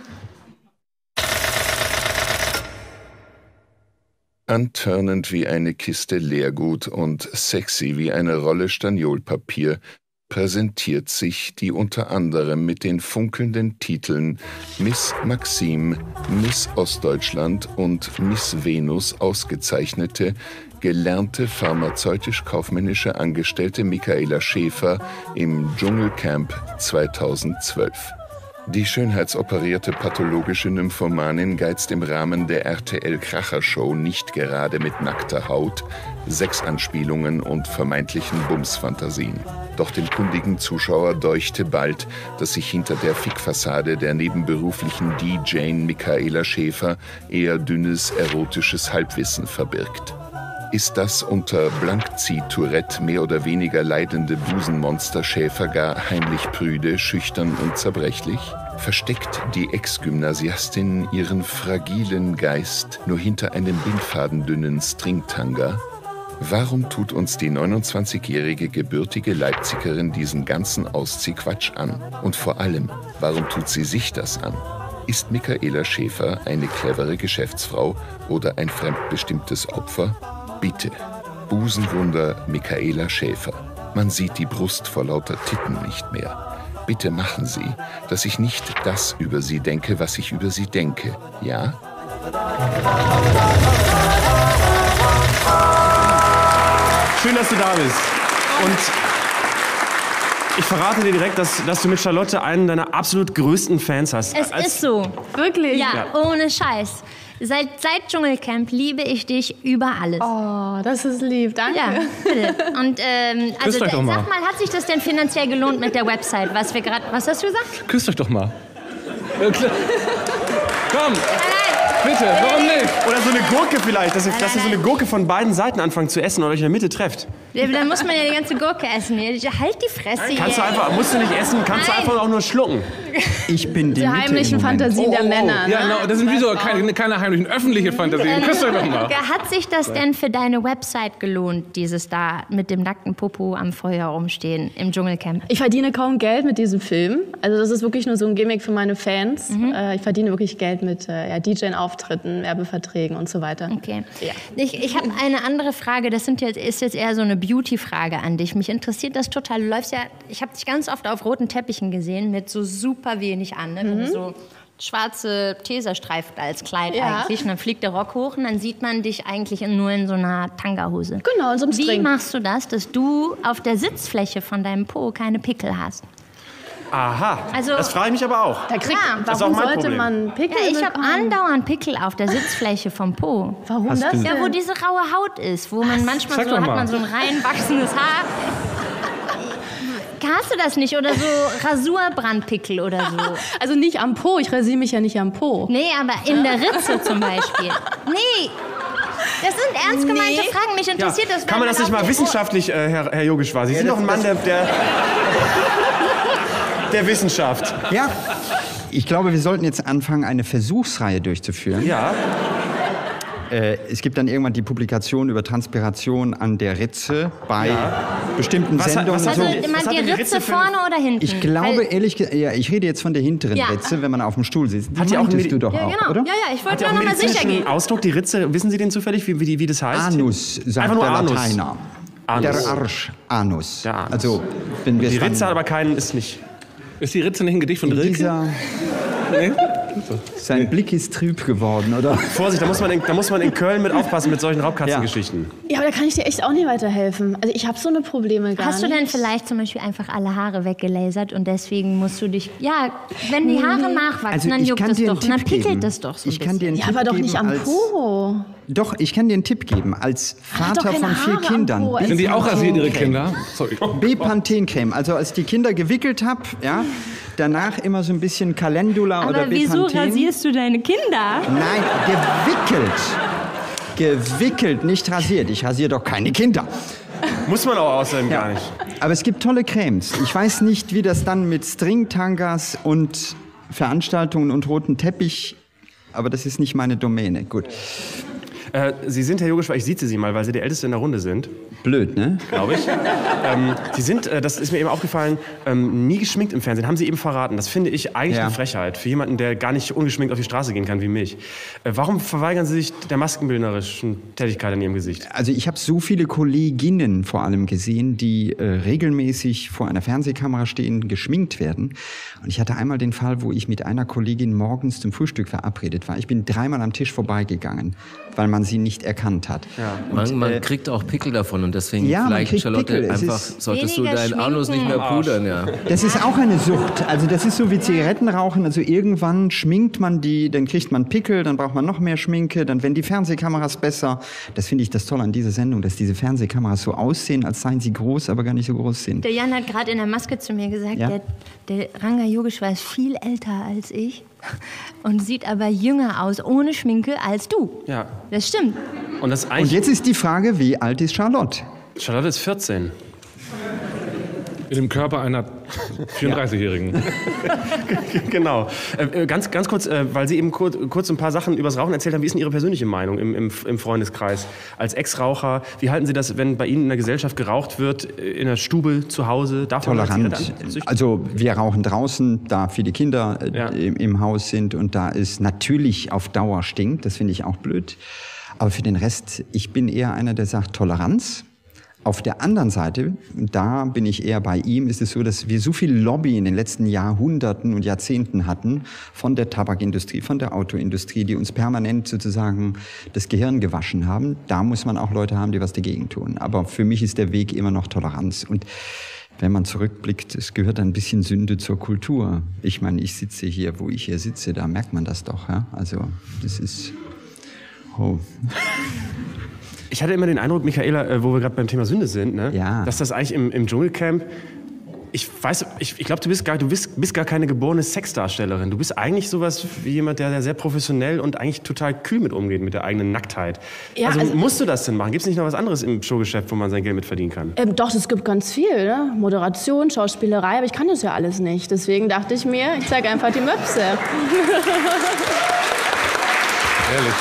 Antörnend wie eine Kiste Leergut und sexy wie eine Rolle Staniolpapier präsentiert sich die unter anderem mit den funkelnden Titeln Miss Maxim, Miss Ostdeutschland und Miss Venus ausgezeichnete, gelernte pharmazeutisch-kaufmännische Angestellte Michaela Schäfer im Dschungelcamp 2012. Die schönheitsoperierte pathologische Nymphomanin geizt im Rahmen der RTL-Kracher-Show nicht gerade mit nackter Haut, Sexanspielungen und vermeintlichen Bumsfantasien. Doch dem kundigen Zuschauer deuchte bald, dass sich hinter der Fickfassade der nebenberuflichen DJ Michaela Schäfer eher dünnes, erotisches Halbwissen verbirgt. Ist das unter Blankzieh-Tourette mehr oder weniger leidende Busenmonster Schäfer gar heimlich prüde, schüchtern und zerbrechlich? Versteckt die Ex-Gymnasiastin ihren fragilen Geist nur hinter einem bindfadendünnen Stringtanga? Warum tut uns die 29-jährige gebürtige Leipzigerin diesen ganzen Ausziehquatsch an? Und vor allem, warum tut sie sich das an? Ist Michaela Schäfer eine clevere Geschäftsfrau oder ein fremdbestimmtes Opfer? Bitte, Busenwunder Michaela Schäfer. Man sieht die Brust vor lauter Titten nicht mehr. Bitte machen Sie, dass ich nicht das über Sie denke, was ich über Sie denke. Ja? Schön, dass du da bist. Und ich verrate dir direkt, dass du mit Charlotte einen deiner absolut größten Fans hast. Es ist so. Wirklich? Ja, ohne Scheiß. Seit Dschungelcamp liebe ich dich über alles. Oh, das ist lieb, danke. Ja, bitte. Und also, euch doch mal. sag mal, hat sich das denn finanziell gelohnt mit der Website, was hast du gesagt? Küsst euch doch mal. Komm, Nein, bitte, warum nicht? Oder so eine Gurke vielleicht, dass ihr so eine nein. Gurke von beiden Seiten anfangt zu essen und euch in der Mitte trefft. dann muss man ja die ganze Gurke essen. Halt die Fresse hier. Musst du nicht essen, kannst du Nein. einfach auch nur schlucken. Ich bin die Die Mitte heimlichen im Moment. Fantasien der Männer. Ja, ne? genau, das sind wie so keine heimlichen öffentlichen Fantasien. Küsst euch doch mal. Hat sich das denn für deine Website gelohnt, dieses da mit dem nackten Popo am Feuer rumstehen im Dschungelcamp? Ich verdiene kaum Geld mit diesem Film. Also das ist wirklich nur so ein Gimmick für meine Fans. Ich verdiene wirklich Geld mit DJ-Auftritten, Werbeverträgen und so weiter. Okay. Ja. Ich habe eine andere Frage. Das ist jetzt eher so eine Beauty-Frage an dich. Mich interessiert das total. Du läufst ja, ich habe dich ganz oft auf roten Teppichen gesehen mit so super wenig an. Ne? Wenn du so schwarze Tesastreifen als Kleid eigentlich. Und dann fliegt der Rock hoch und dann sieht man dich eigentlich nur in so einer Tanga-Hose. Genau, in so einem Wie String. machst du das, dass du auf der Sitzfläche von deinem Po keine Pickel hast? Aha, Also- das frage ich mich aber auch. Da kriegt, Ja, das ist auch warum mein sollte Problem. man Pickel Ja, ich habe bekommen? andauernd Pickel auf der Sitzfläche vom Po. Warum Hast das du- Ja, wo denn? diese raue Haut ist, wo man manchmal sag so doch hat mal. man so ein reinwachsendes Haar. Hast du das nicht? Oder so Rasurbrandpickel oder so? Also nicht am Po, ich rasiere mich ja nicht am Po. Nee, aber in der Ritze zum Beispiel. Nee, das sind ernst gemeinte Fragen. Mich Ja, interessiert das. kann man das nicht mal wissenschaftlich, Herr Yogeshwar? Sie sind doch ein Mann der Wissenschaft. Ja, ich glaube, wir sollten jetzt anfangen, eine Versuchsreihe durchzuführen. Ja, Es gibt dann irgendwann die Publikation über Transpiration an der Ritze bei bestimmten Was hat- Sendungen. was hat Also so. denn- immer was hat die denn die Ritze Ritze für- vorne oder hinten? Ich glaube, Weil- ehrlich gesagt, ja, ich rede jetzt von der hinteren Ja. Ritze, wenn man auf dem Stuhl sitzt. Hat die auch meintest Medi- du doch Ja, auch, genau. oder? Ja, ich hat wollte ja auch nur einen noch mal sicher medizinischen gehen. Ausdruck, die Ritze. Wissen Sie den zufällig, wie das heißt? Anus, sagt Einfach nur der Anus. Lateiner. Anus. Der Arsch, Anus. Der Anus. Also, wenn wir Die es dann- Ritze hat aber keinen, ist nicht. Ist die Ritze nicht ein Gedicht von Rilke? Dieser, Nee? sein Blick ist trüb geworden, oder? Vorsicht, da muss man in Köln mit aufpassen mit solchen Raubkatzengeschichten. Ja, aber da kann ich dir echt auch nicht weiterhelfen. Also ich habe so eine Probleme gar Hast du nicht. denn vielleicht zum Beispiel einfach alle Haare weggelasert und deswegen musst du dich... Ja, wenn die Haare nachwachsen, Also dann ich juckt kann es dir doch. einen Und dann Tipp pickelt geben. das doch so ein Ich kann dir einen Ja, Tipp aber doch geben nicht am als, Po. Doch, ich kann dir einen Tipp geben. Als hat doch Vater keine von 4 Haare am Kindern. Po. Sind die auch rasiert, ihre Kinder? Sorry. Bepanthen-Creme. Also als ich die Kinder gewickelt habe, ja, danach immer so ein bisschen Calendula oder Aber wieso Bepanthen. rasierst du deine Kinder? Nein, gewickelt. Gewickelt, nicht rasiert. Ich rasiere doch keine Kinder. Muss man auch außerdem gar nicht. Aber es gibt tolle Cremes. Ich weiß nicht, wie das dann mit Stringtangas und Veranstaltungen und roten Teppich, aber das ist nicht meine Domäne. Gut. Sie sind, Herr Yogeshwar, ich sieze Sie mal, weil Sie der Älteste in der Runde sind, Blöd, ne? glaube ich. Sie sind, das ist mir eben aufgefallen, nie geschminkt im Fernsehen. Haben Sie eben verraten. Das finde ich eigentlich Ja. eine Frechheit für jemanden, der gar nicht ungeschminkt auf die Straße gehen kann wie mich. Warum verweigern Sie sich der maskenbildnerischen Tätigkeit an Ihrem Gesicht? Also ich habe so viele Kolleginnen vor allem gesehen, die regelmäßig vor einer Fernsehkamera stehen, geschminkt werden. Und ich hatte einmal den Fall, wo ich mit einer Kollegin morgens zum Frühstück verabredet war. Ich bin 3-mal am Tisch vorbeigegangen, weil man sie nicht erkannt hat. Man kriegt auch Pickel davon und deswegen Ja, man vielleicht, kriegt Charlotte, Pickel. Es einfach ist solltest du weniger deinen Anus nicht mehr schminken. pudern, ja. Das ist auch eine Sucht. Also das ist so wie Zigarettenrauchen. Also irgendwann schminkt man die, dann kriegt man Pickel, dann braucht man noch mehr Schminke, dann werden die Fernsehkameras besser. Das finde ich das Tolle an dieser Sendung, dass diese Fernsehkameras so aussehen, als seien sie groß, aber gar nicht so groß sind. Der Jan hat gerade in der Maske zu mir gesagt, Ja? der Ranga Yogeshwar ist viel älter als ich und sieht aber jünger aus, ohne Schminke, als du. Ja. Das stimmt. Und das ist Und eigentlich. jetzt ist die Frage, wie alt ist Charlotte? Charlotte ist 14. In dem Körper einer 34-Jährigen. Genau. Ganz kurz, weil Sie eben kurz ein paar Sachen übers Rauchen erzählt haben. Wie ist denn Ihre persönliche Meinung im Freundeskreis? Als Ex-Raucher, wie halten Sie das, wenn bei Ihnen in der Gesellschaft geraucht wird, in der Stube, zu Hause? Darf man Tolerant. Zigaretten? Also wir rauchen draußen, da viele Kinder Ja. im Haus sind und da es natürlich auf Dauer stinkt. Das finde ich auch blöd. Aber für den Rest, ich bin eher einer, der sagt Toleranz. Auf der anderen Seite, da bin ich eher bei ihm, ist es so, dass wir so viel Lobby in den letzten Jahrhunderten und Jahrzehnten hatten von der Tabakindustrie, von der Autoindustrie, die uns permanent sozusagen das Gehirn gewaschen haben. Da muss man auch Leute haben, die was dagegen tun. Aber für mich ist der Weg immer noch Toleranz. Und wenn man zurückblickt, es gehört ein bisschen Sünde zur Kultur. Ich meine, ich sitze hier, wo ich hier sitze, da merkt man das doch. Ja? Also das ist... Oh. Ich hatte immer den Eindruck, Michaela, wo wir gerade beim Thema Sünde sind, ne? Ja. Dass das eigentlich im Dschungelcamp, ich glaube, du bist gar keine geborene Sexdarstellerin. Du bist eigentlich sowas wie jemand, der sehr professionell und eigentlich total kühl mit umgeht, mit der eigenen Nacktheit. Ja, also musst du das denn machen? Gibt es nicht noch was anderes im Showgeschäft, wo man sein Geld mit verdienen kann? Doch, es gibt ganz viel. Ne? Moderation, Schauspielerei, aber ich kann das ja alles nicht. Deswegen dachte ich mir, ich zeige einfach die Möpse. Ehrlich.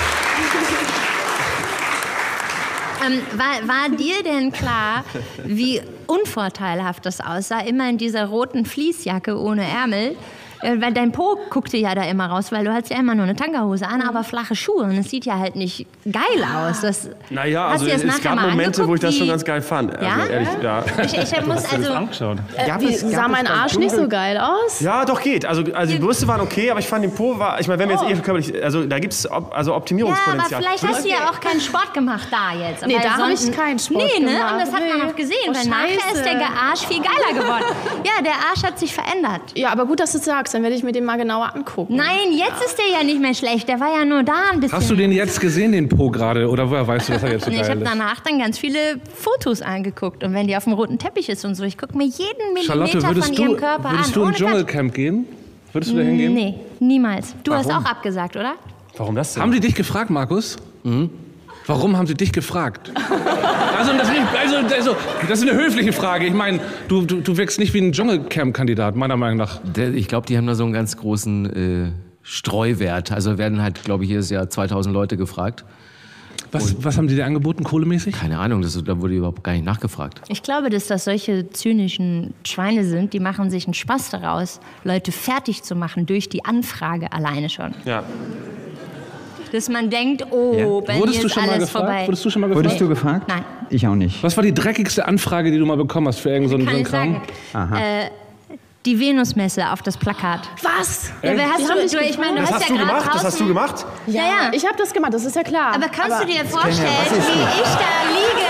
War dir denn klar, wie unvorteilhaft das aussah, immer in dieser roten Fließjacke ohne Ärmel? Weil dein Po guckte ja da immer raus, weil du hast ja immer nur eine Tangahose an, aber flache Schuhe. Und es sieht ja halt nicht geil aus. Naja, also es gab Momente, wo ich das schon ganz geil fand. Ja? Also, ehrlich, ja. Ich muss also... sah mein Arsch nicht so geil aus? Ja, doch geht. Also die Brüste waren okay, aber ich fand den Po war... Ich meine, wenn wir jetzt körperlich... Also da gibt es Optimierungspotenzial. Ja, aber vielleicht hast du ja auch keinen Sport gemacht da jetzt. Nee, da habe ich keinen Sport gemacht. Nee, ne? Und das hat man auch gesehen. Weil nachher ist der Arsch viel geiler geworden. Ja, der Arsch hat sich verändert. Ja, aber gut, dass du es sagst. Dann werde ich mir den mal genauer angucken. Nein, jetzt ist der ja nicht mehr schlecht. Der war ja nur da ein bisschen. Hast du den jetzt gesehen, den Po gerade? Oder woher weißt du, dass er jetzt so geil ist? Ich habe danach dann ganz viele Fotos angeguckt. Und wenn die auf dem roten Teppich ist und so, ich gucke mir jeden Millimeter von ihrem Körper an. Würdest du ins Dschungelcamp gehen? Würdest du da hingehen? Nee, niemals. Du hast auch abgesagt, oder? Warum das denn? Haben die dich gefragt, Markus? Warum haben sie dich gefragt? Also das ist eine höfliche Frage. Ich meine, du wirkst nicht wie ein Dschungelcamp-Kandidat, meiner Meinung nach. Ich glaube, die haben da so einen ganz großen Streuwert. Also werden halt, glaube ich, jedes Jahr 2000 Leute gefragt. Was haben die dir angeboten, kohlemäßig? Keine Ahnung, da wurde überhaupt gar nicht nachgefragt. Ich glaube, dass das solche zynischen Schweine sind, die machen sich einen Spaß daraus, Leute fertig zu machen durch die Anfrage alleine schon. Ja. Dass man denkt, bei mir ist alles vorbei. Wurdest du schon mal gefragt? Wurdest du gefragt? Nein. Ich auch nicht. Was war die dreckigste Anfrage, die du mal bekommen hast für irgendeinen so einen Kram? Die Venusmesse auf das Plakat. Was? Ja, Das hast du gemacht? Ja. Ich habe das gemacht, das ist ja klar. Aber kannst du dir vorstellen, wie ich da liege?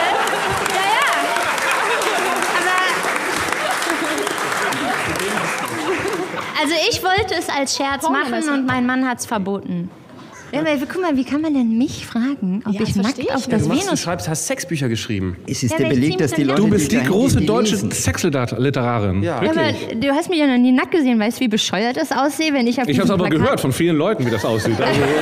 Also ich wollte es als Scherz machen und mein Mann hat es verboten. Ja, aber guck mal, wie kann man denn mich fragen, ob ich nackt auf das Venus... Du hast Sexbücher geschrieben. Es ist der Beleg, dass die Leute... Du bist die große deutsche lesen. Sexliterarin. Ja. Ja, aber du hast mich ja noch nie nackt gesehen. Weißt du, wie bescheuert das aussehe, wenn ich auf Ich habe es aber gehört von vielen Leuten, wie das aussieht.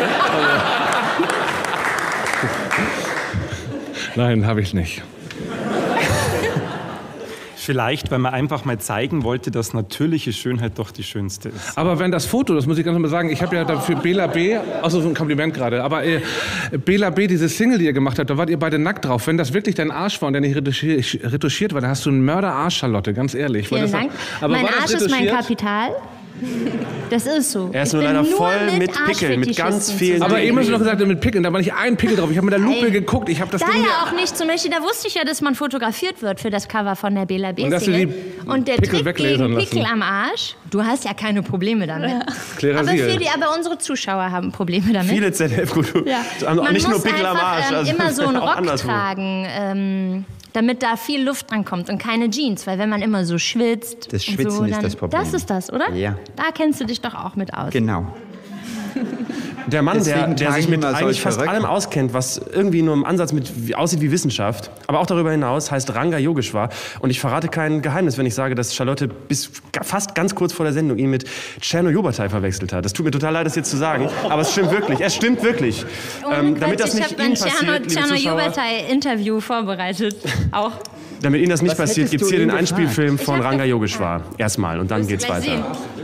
Nein, habe ich nicht. Vielleicht, weil man einfach mal zeigen wollte, dass natürliche Schönheit doch die schönste ist. Aber wenn das Foto, das muss ich ganz mal sagen, ich habe ja dafür Bela B., also so ein Kompliment gerade, aber Bela B., diese Single, die ihr gemacht habt, da wart ihr beide nackt drauf. Wenn das wirklich dein Arsch war und der nicht retuschiert war, dann hast du einen Mörder-Arsch, Charlotte, ganz ehrlich. Vielen Dank. Aber mein Arsch ist mein Kapital. Das ist so. Er ist nur leider voll mit Pickeln, mit ganz vielen... Aber eben hast du noch gesagt, mit Pickeln, da war nicht ein Pickel drauf. Ich habe mit der Lupe geguckt, ich habe das Ding... ja auch nicht, zum Beispiel, da wusste ich ja, dass man fotografiert wird für das Cover von der Bela B. Und dass du die und der Pickel Trick gegen weglasern Pickel lassen. am Arsch, du hast ja keine Probleme damit. Klerasil. Aber unsere Zuschauer haben Probleme damit. Viele ZDF-Kultur. Ja. Man nicht muss nur Pickel am Arsch. Also immer so einen auch Rock anderswo. tragen, damit da viel Luft dran kommt und keine Jeans. Weil wenn man immer so schwitzt... Das Schwitzen so, ist das Problem. Das ist das, oder? Ja. Da kennst du dich doch auch mit aus. Genau. Der Mann, der Deswegen sich mit tragen immer eigentlich solche fast Röcke. allem auskennt, was irgendwie nur im Ansatz aussieht wie Wissenschaft, aber auch darüber hinaus, heißt Ranga Yogeshwar. Und ich verrate kein Geheimnis, wenn ich sage, dass Charlotte bis fast ganz kurz vor der Sendung ihn mit Tscherno Jobatai verwechselt hat. Das tut mir total leid, das jetzt zu sagen, aber es stimmt wirklich. Es stimmt wirklich. Damit das nicht Ihnen passiert, liebe Tscherno Zuschauer, Jobatai-Interview vorbereitet. Auch. damit Ihnen das nicht Was passiert, hättest gibt es du hier den ihn Einspielfilm Ich von hab Ranga gefragt. Yogeshwar. Erstmal und dann geht's Gleich weiter. sehen.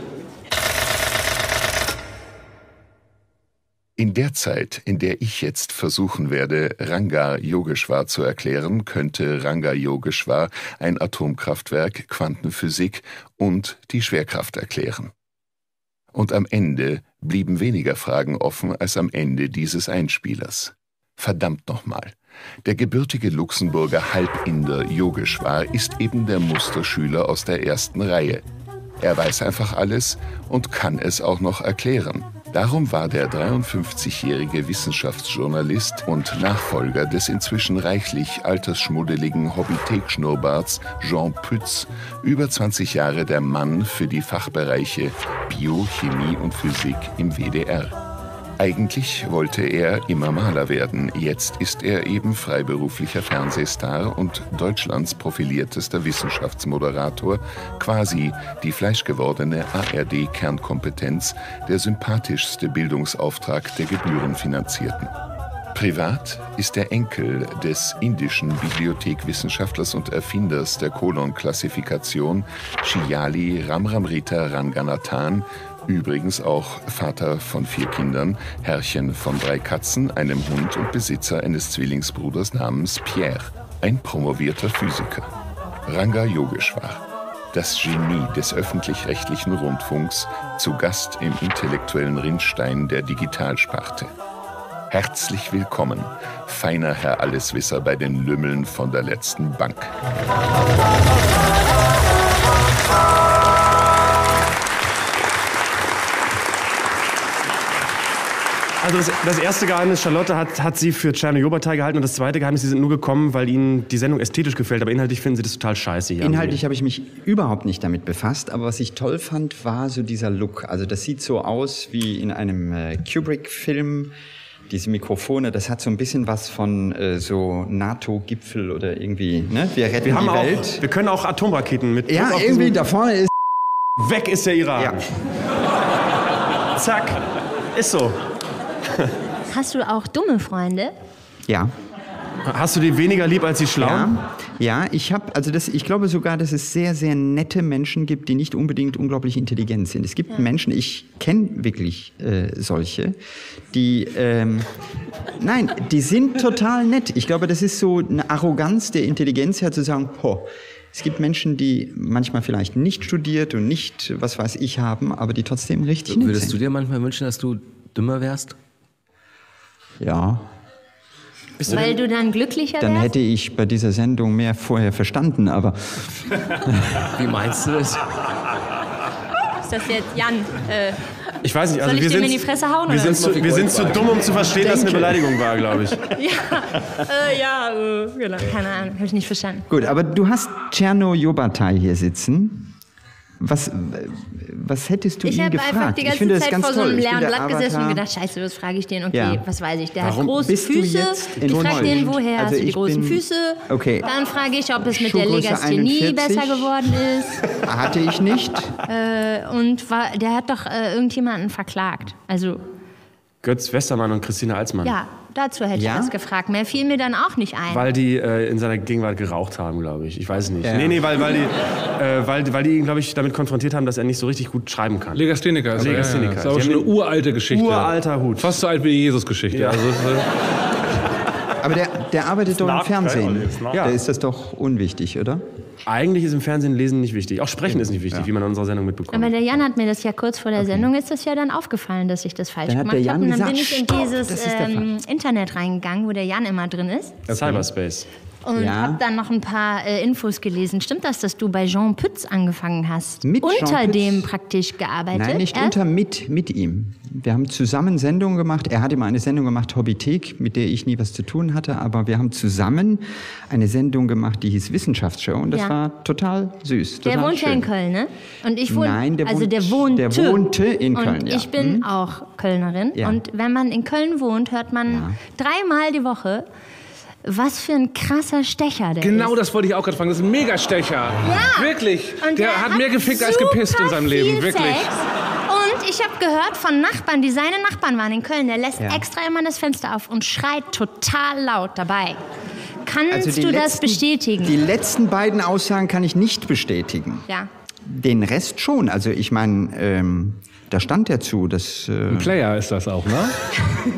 In der Zeit, in der ich jetzt versuchen werde, Ranga Yogeshwar zu erklären, könnte Ranga Yogeshwar ein Atomkraftwerk, Quantenphysik und die Schwerkraft erklären. Und am Ende blieben weniger Fragen offen als am Ende dieses Einspielers. Verdammt nochmal. Der gebürtige Luxemburger Halbinder Yogeshwar ist eben der Musterschüler aus der ersten Reihe. Er weiß einfach alles und kann es auch noch erklären. Darum war der 53-jährige Wissenschaftsjournalist und Nachfolger des inzwischen reichlich altersschmuddeligen Hobbythek-Schnurrbarts Jean Pütz über 20 Jahre der Mann für die Fachbereiche Bio, Chemie und Physik im WDR. Eigentlich wollte er immer Maler werden. Jetzt ist er eben freiberuflicher Fernsehstar und Deutschlands profiliertester Wissenschaftsmoderator, quasi die fleischgewordene ARD-Kernkompetenz, der sympathischste Bildungsauftrag der Gebührenfinanzierten. Privat ist er Enkel des indischen Bibliothekwissenschaftlers und Erfinders der Kolonklassifikation Shiyali Ramramrita Ranganathan, übrigens auch Vater von 4 Kindern, Herrchen von 3 Katzen, einem Hund und Besitzer eines Zwillingsbruders namens Pierre, ein promovierter Physiker. Ranga Yogeshwar, das Genie des öffentlich-rechtlichen Rundfunks, zu Gast im intellektuellen Rinnstein der Digitalsparte. Herzlich willkommen, feiner Herr Alleswisser bei den Lümmeln von der letzten Bank. Also das erste Geheimnis, Charlotte hat sie für Tscherno Jobatai gehalten und das zweite Geheimnis, sie sind nur gekommen, weil ihnen die Sendung ästhetisch gefällt, aber inhaltlich finden sie das total scheiße. Inhaltlich habe ich mich überhaupt nicht damit befasst, aber was ich toll fand, war so dieser Look. Also das sieht so aus wie in einem Kubrick-Film. Diese Mikrofone, das hat so ein bisschen was von so NATO-Gipfel oder irgendwie, ne? Wir retten die Welt. Wir können auch Atomraketen mit. Ja, irgendwie da vorne ist... Weg ist der Iran. Ja. Zack, ist so. Hast du auch dumme Freunde? Ja. Hast du die weniger lieb als die Schlauen? Ja, ich glaube sogar, dass es sehr, sehr nette Menschen gibt, die nicht unbedingt unglaublich intelligent sind. Es gibt Menschen, ich kenne wirklich solche, die, die sind total nett. Ich glaube, das ist so eine Arroganz der Intelligenz her zu sagen, es gibt Menschen, die manchmal vielleicht nicht studiert und nicht, was weiß ich, haben, aber die trotzdem richtig nett sind. Würdest du dir manchmal wünschen, dass du dümmer wärst? Ja. Weil du dann glücklicher wärst? Dann hätte ich bei dieser Sendung mehr vorher verstanden, aber... Wie meinst du das? Ist das jetzt Jan? Ich weiß nicht, also soll ich dem in die Fresse hauen? Wir sind zu dumm, um zu verstehen, dass es eine Beleidigung war, glaube ich. Genau. Keine Ahnung, habe ich nicht verstanden. Gut, aber du hast Tscherno Jobatai hier sitzen. Was hättest du ihn gefragt? Ich habe einfach die ganze Zeit vor so einem leeren Blatt gesessen und gedacht, scheiße, was frage ich den? Okay, was weiß ich? Der hat große Füße. Ich frage den, woher hast du die großen Füße? Okay. Dann frage ich, ob es mit der Legasthenie besser geworden ist. Hatte ich nicht. Der hat doch irgendjemanden verklagt. Also Götz Westermann und Christine Alsmann. Ja, dazu hätte ich das gefragt. Mehr fiel mir dann auch nicht ein. Weil die in seiner Gegenwart geraucht haben, glaube ich. Ich weiß es nicht. Ja. Nee, weil die ihn, glaube ich, damit konfrontiert haben, dass er nicht so richtig gut schreiben kann. Legastheniker. Legastheniker. Das ist aber schon eine uralte Geschichte. Uralter Hut. Fast so alt wie die Jesus-Geschichte. Ja. Aber der arbeitet doch im Fernsehen. Da ist das doch unwichtig, oder? Eigentlich ist im Fernsehen Lesen nicht wichtig. Auch Sprechen ist nicht wichtig, wie man in unserer Sendung mitbekommt. Aber der Jan hat mir das ja kurz vor der Sendung, ist das ja dann aufgefallen, dass ich das falsch gemacht habe. Und dann bin ich in dieses Internet reingegangen, wo der Jan immer drin ist. Cyberspace. Und habe dann noch ein paar Infos gelesen. Stimmt das, dass du bei Jean Pütz angefangen hast? Mit unter dem praktisch gearbeitet? Nein, nicht unter, mit ihm. Wir haben zusammen Sendungen gemacht. Er hat immer eine Sendung gemacht, Hobbythek, mit der ich nie was zu tun hatte. Aber wir haben zusammen eine Sendung gemacht, die hieß Wissenschaftsshow. Und das war total süß. Der wohnt ja in Köln, ne? Und ich wohne, Nein, der wohnte in Köln. Und ich bin auch Kölnerin. Ja. Und wenn man in Köln wohnt, hört man 3-mal die Woche, was für ein krasser Stecher der ist. Genau, das wollte ich auch gerade fragen. Das ist ein Megastecher. Ja. Wirklich. Und der hat mehr gefickt als gepisst in seinem Leben. Wirklich. Sex. Und ich habe gehört von Nachbarn, die seine Nachbarn waren in Köln, der lässt extra immer das Fenster auf und schreit total laut dabei. Kannst du das bestätigen? Die letzten beiden Aussagen kann ich nicht bestätigen. Ja. Den Rest schon. Also ich meine, da stand er zu. Ein Player ist das auch, ne?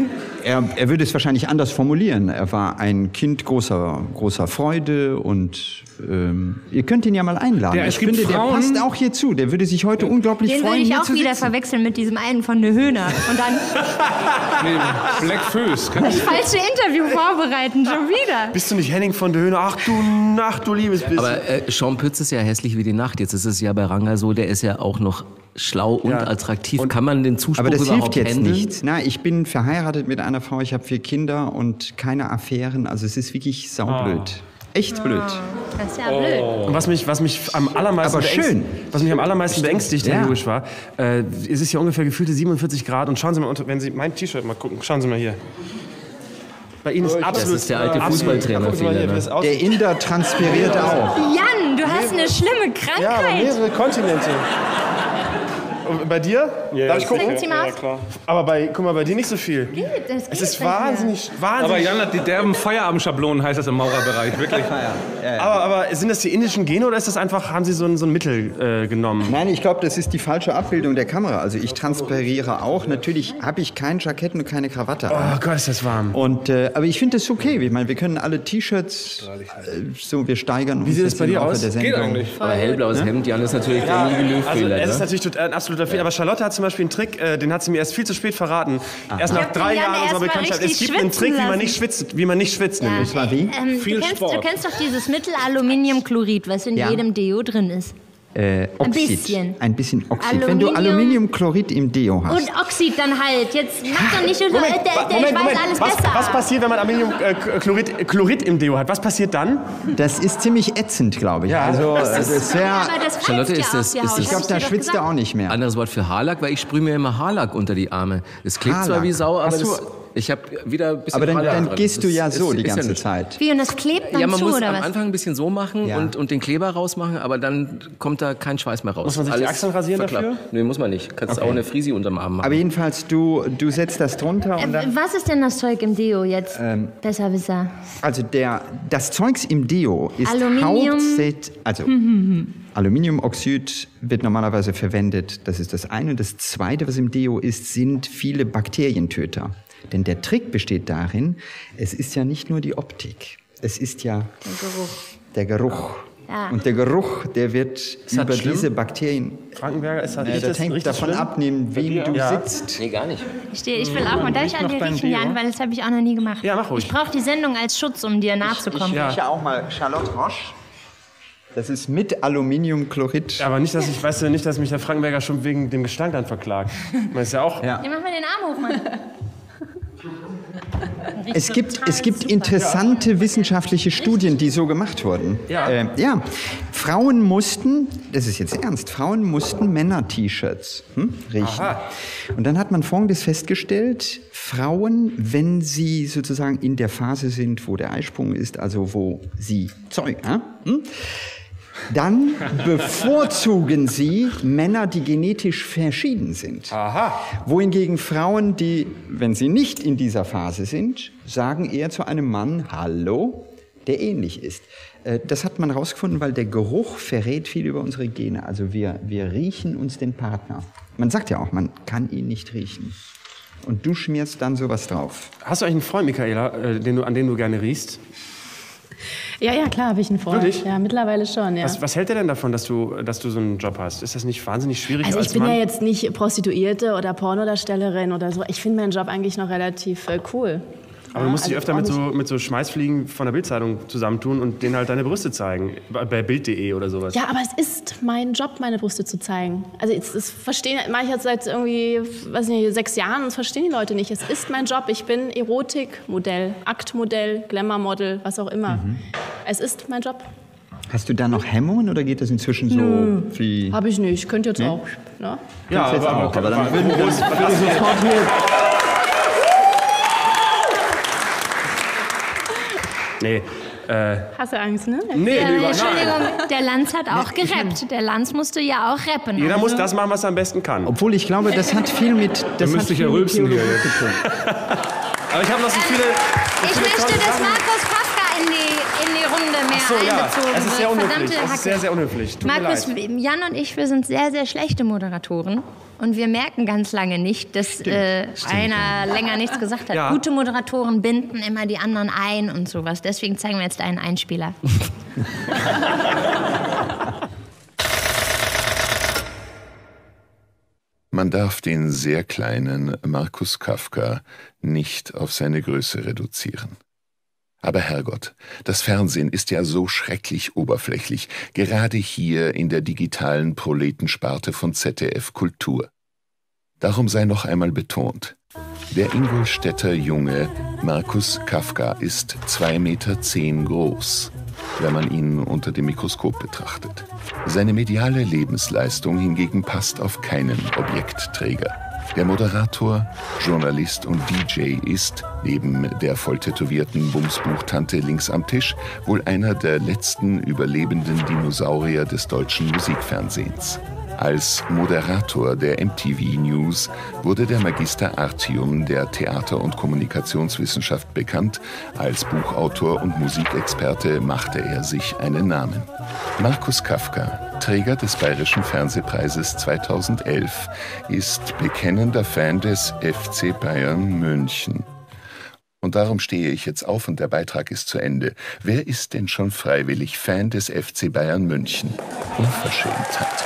Er würde es wahrscheinlich anders formulieren. Er war ein Kind großer Freude und ihr könnt ihn ja mal einladen. Ich finde, der passt auch hier zu. Der würde sich heute unglaublich Den freuen, würde ich hier auch zu wieder sitzen. verwechseln mit diesem einen von De Höhner. Und dann Nee, Black Föß. das falsche Interview vorbereiten, schon wieder. Bist du nicht Henning von De Höhner? Ach du liebes bisschen. Aber Sean Pütz ist ja hässlich wie die Nacht. Jetzt ist es ja bei Ranga so, der ist ja auch noch schlau und attraktiv. Kann man den Zuspruch Aber das überhaupt hilft jetzt handeln? nichts. Na, ich bin verheiratet mit einer Frau, ich habe 4 Kinder und keine Affären. Also es ist wirklich saublöd. Echt blöd. Das ist ja blöd. Und was mich am allermeisten Aber schön. Was mich am allermeisten beängstigt, Herr Ja. Hewish, war, es ist ja ungefähr gefühlte 47 Grad und schauen Sie mal, wenn Sie mein T-Shirt mal gucken, schauen Sie mal hier. Bei Ihnen ist absolut... Das ist der alte Fußballtrainer-Fehler, ne? Der Inder transpiriert auch. Jan, du hast eine schlimme Ja, aber Krankheit. mehrere Kontinente. Und bei dir? Darf ich gucken? Zeig sie mal aus. Aber guck mal, bei dir nicht so viel. Das Es geht ist bei dir. wahnsinnig. Aber Jan hat die derben Feierabendschablonen, heißt das im Maurerbereich. Wirklich. Aber sind das die indischen Gene oder ist das einfach, haben Sie so ein Mittel genommen? Nein, ich glaube, das ist die falsche Abbildung der Kamera. Also ich transpiriere auch. Natürlich habe ich kein Jackett und keine Krawatte an. Oh Gott, ist das warm. Und, aber ich finde das okay. Ich meine, wir können alle T-Shirts, wir steigern uns. Wie sieht es jetzt bei im dir Laufe aus? der Sendung. Geht eigentlich. Aber hellblaues Hemd, Jan, ist natürlich der nie Also Löw-Fehler. es ist Ne? natürlich ein absoluter Fehler, aber Charlotte hat zum Beispiel einen Trick, den hat sie mir erst viel zu spät verraten. Erst nach hab 3 den Jan Jahren erst unserer mal Bekanntschaft. Es richtig gibt einen Trick, schwitzen wie man nicht schwitzt, nämlich. war wie? Viel du Sport. kennst doch dieses Mittel Aluminiumchlorid, was in Ja. jedem Deo drin ist. Oxid. bisschen. Ein bisschen Oxid. Wenn du Aluminiumchlorid im Deo hast. Und Oxid dann halt. Jetzt mach doch nicht so, ich weiß alles besser. Was passiert, wenn man Aluminiumchlorid im Deo hat? Was passiert dann? Das ist ziemlich ätzend, glaube ich. Ja. Also, Ja, das wäre. aber das Charlotte, reizt ist ja das- auf die ist Haut. das- Ich glaube, da schwitzt er auch nicht mehr. Anderes Wort für Haarlack, weil ich sprühe mir immer Haarlack unter die Arme. Es klebt zwar Haarlack. wie Sau, aber Hast du- ich habe wieder ein bisschen Aber Haarlack dann drin. gehst du Das ja so ist die ja ganze nicht. Zeit. Wie, und das klebt dann Ja, man zu, muss oder am was? Anfang ein bisschen so machen Ja. und den Kleber rausmachen, aber dann kommt da kein Schweiß mehr raus. Muss man sich die Alles Achseln rasieren verklappt. dafür? Nee, muss man nicht. Kannst auch eine Frisi unterm Arm machen. Aber jedenfalls, du setzt das drunter und dann. Was ist denn das Zeug im Deo jetzt? Besserwisser. Also das Zeugs im Deo ist Aluminium. hauptsächlich. Also Aluminiumoxid wird normalerweise verwendet. Das ist das eine. Und das zweite, was im Deo ist, sind viele Bakterientöter. Denn der Trick besteht darin, es ist ja nicht nur die Optik. Es ist ja der Geruch. Ja. Und der Geruch, der wird über das schlimm? diese Bakterien. Frankenberger, ist halt Das hängt davon ab, neben wem du sitzt. Nee, gar nicht. Ich will auch mal, darf ich an dir riechen, Jan, weil das habe ich auch noch nie gemacht. Ja, mach ruhig. Ich brauche die Sendung als Schutz, um dir nahe zu kommen. Ich rieche auch mal Charlotte Roche. Das ist mit Aluminiumchlorid. Ja, aber nicht, dass mich der Frankenberger schon wegen dem Gestank dann verklagt. Das ist ja auch... Ja. Ja, mach mal den Arm hoch, Mann. Es gibt interessante wissenschaftliche Studien, die so gemacht wurden. Ja. Frauen mussten, das ist jetzt ernst, Frauen mussten Männer-T-Shirts riechen. Aha. Und dann hat man Folgendes festgestellt, Frauen, wenn sie sozusagen in der Phase sind, wo der Eisprung ist, also wo sie zeugen, dann bevorzugen sie Männer, die genetisch verschieden sind. Aha. Wohingegen Frauen, die, wenn sie nicht in dieser Phase sind, sagen eher zu einem Mann, hallo, der ähnlich ist. Das hat man herausgefunden, weil der Geruch verrät viel über unsere Gene. Also wir riechen uns den Partner. Man sagt ja auch, man kann ihn nicht riechen. Und du schmierst dann sowas drauf. Hast du eigentlich einen Freund, Michaela, an den du gerne riechst? Ja, klar, habe ich einen Freund. Wirklich? Ja, mittlerweile schon, ja. Was hält er denn davon, dass du so einen Job hast? Ist das nicht wahnsinnig schwierig Also ich als bin Mann? ja jetzt nicht Prostituierte oder Pornodarstellerin oder so. Ich finde meinen Job eigentlich noch relativ cool. Aber du musst dich öfter also mit so Schmeißfliegen von der Bildzeitung zusammentun und denen halt deine Brüste zeigen. Bei Bild.de oder sowas. Ja, aber es ist mein Job, meine Brüste zu zeigen. Also das mache ich jetzt seit irgendwie, weiß nicht, 6 Jahren und das verstehen die Leute nicht. Es ist mein Job. Ich bin Erotikmodell, Aktmodell, Glamourmodel, was auch immer. Es ist mein Job. Hast du da noch Hemmungen oder geht das inzwischen so wie... Habe ich nicht. Ich könnte jetzt auch. Ne? Ja, jetzt auch, aber dann würden wir sofort hier... Nee. Hast du Angst, ne? Nee, Ja, lieber, Entschuldigung, nein. der Lanz hat auch gerappt. Der Lanz musste ja auch rappen. Jeder also. muss das machen, was er am besten kann. Obwohl ich glaube, das hat viel mit... Das müsste ich ja rülpsen hier Theologie jetzt. zu tun. Aber ich habe noch so viele... Ich möchte, dass Markus Kafka in die Runde mehr einbezogen es ist sehr wird. unhöflich. Verdammte Es ist sehr, sehr unhöflich. Tut mir Markus, leid. Jan und ich, wir sind sehr, sehr schlechte Moderatoren. Und wir merken ganz lange nicht, dass einer länger nichts gesagt hat. Ja. Gute Moderatoren binden immer die anderen ein und sowas. Deswegen zeigen wir jetzt einen Einspieler. Man darf den sehr kleinen Markus Kafka nicht auf seine Größe reduzieren. Aber Herrgott, das Fernsehen ist ja so schrecklich oberflächlich, gerade hier in der digitalen Proletensparte von ZDF Kultur. Darum sei noch einmal betont, der Ingolstädter Junge Markus Kafka ist 2,10 Meter groß, wenn man ihn unter dem Mikroskop betrachtet. Seine mediale Lebensleistung hingegen passt auf keinen Objektträger. Der Moderator, Journalist und DJ ist, neben der volltätowierten Bumsbuchtante links am Tisch, wohl einer der letzten überlebenden Dinosaurier des deutschen Musikfernsehens. Als Moderator der MTV News wurde der Magister Artium der Theater- und Kommunikationswissenschaft bekannt. Als Buchautor und Musikexperte machte er sich einen Namen. Markus Kafka, Träger des Bayerischen Fernsehpreises 2011, ist bekennender Fan des FC Bayern München. Und darum stehe ich jetzt auf und der Beitrag ist zu Ende. Wer ist denn schon freiwillig Fan des FC Bayern München? Unverschämtheit.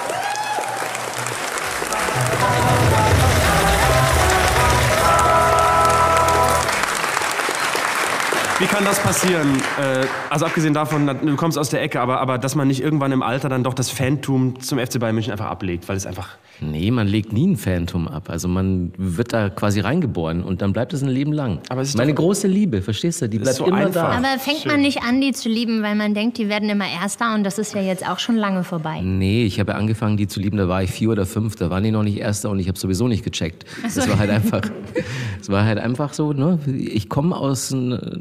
Wie kann das passieren? Also abgesehen davon, du kommst aus der Ecke, aber dass man nicht irgendwann im Alter dann doch das Fantum zum FC Bayern München einfach ablegt, weil es einfach... Nee, man legt nie ein Fantum ab. Also man wird da quasi reingeboren und dann bleibt es ein Leben lang. Aber es ist meine große Liebe, verstehst du? Die bleibt so immer einfach. da. Aber fängt man nicht an, die zu lieben, weil man denkt, die werden immer Erster und das ist ja jetzt auch schon lange vorbei. Nee, ich habe ja angefangen, die zu lieben, da war ich 4 oder 5, da waren die noch nicht Erster und ich habe sowieso nicht gecheckt. So. Das war halt einfach so, ne? Ich komme aus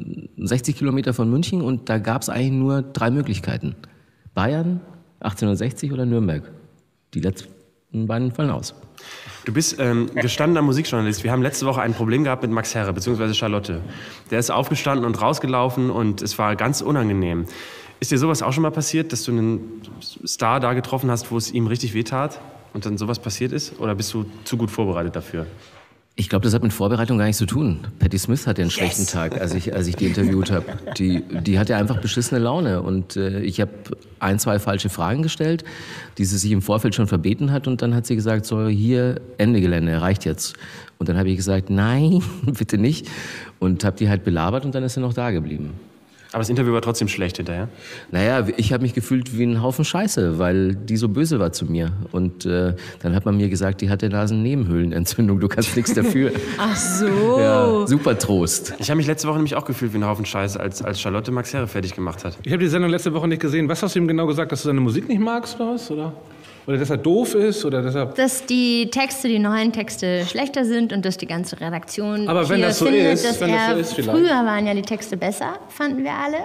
60 Kilometer von München und da gab es eigentlich nur 3 Möglichkeiten. Bayern, 1860 oder Nürnberg. Die letzten beiden fallen aus. Du bist gestandener Musikjournalist. Wir haben letzte Woche ein Problem gehabt mit Max Herre, beziehungsweise Charlotte. Der ist aufgestanden und rausgelaufen und es war ganz unangenehm. Ist dir sowas auch schon mal passiert, dass du einen Star da getroffen hast, wo es ihm richtig wehtat und dann sowas passiert ist? Oder bist du zu gut vorbereitet dafür? Ich glaube, das hat mit Vorbereitung gar nichts zu tun. Patti Smith hatte einen schlechten Tag, als ich die interviewt habe. Die hatte einfach beschissene Laune und ich habe 1, 2 falsche Fragen gestellt, die sie sich im Vorfeld schon verbeten hat und dann hat sie gesagt, so hier, Ende Gelände, reicht jetzt. Und dann habe ich gesagt, nein, bitte nicht und habe die halt belabert und dann ist sie noch da geblieben. Aber das Interview war trotzdem schlecht hinterher? Naja, ich habe mich gefühlt wie ein Haufen Scheiße, weil die so böse war zu mir. Und dann hat man mir gesagt, die hatte Nasennebenhöhlenentzündung, du kannst nichts dafür. Ach so. Ja, super Trost. Ich habe mich letzte Woche nämlich auch gefühlt wie ein Haufen Scheiße, als Charlotte Max Herre fertig gemacht hat. Ich habe die Sendung letzte Woche nicht gesehen. Was hast du ihm genau gesagt, dass du seine Musik nicht magst oder was? Oder dass er doof ist? Oder dass die neuen Texte schlechter sind und dass die ganze Redaktion aber wenn hier das so findet, ist, dass wenn das so ist vielleicht. Früher waren ja die Texte besser, fanden wir alle.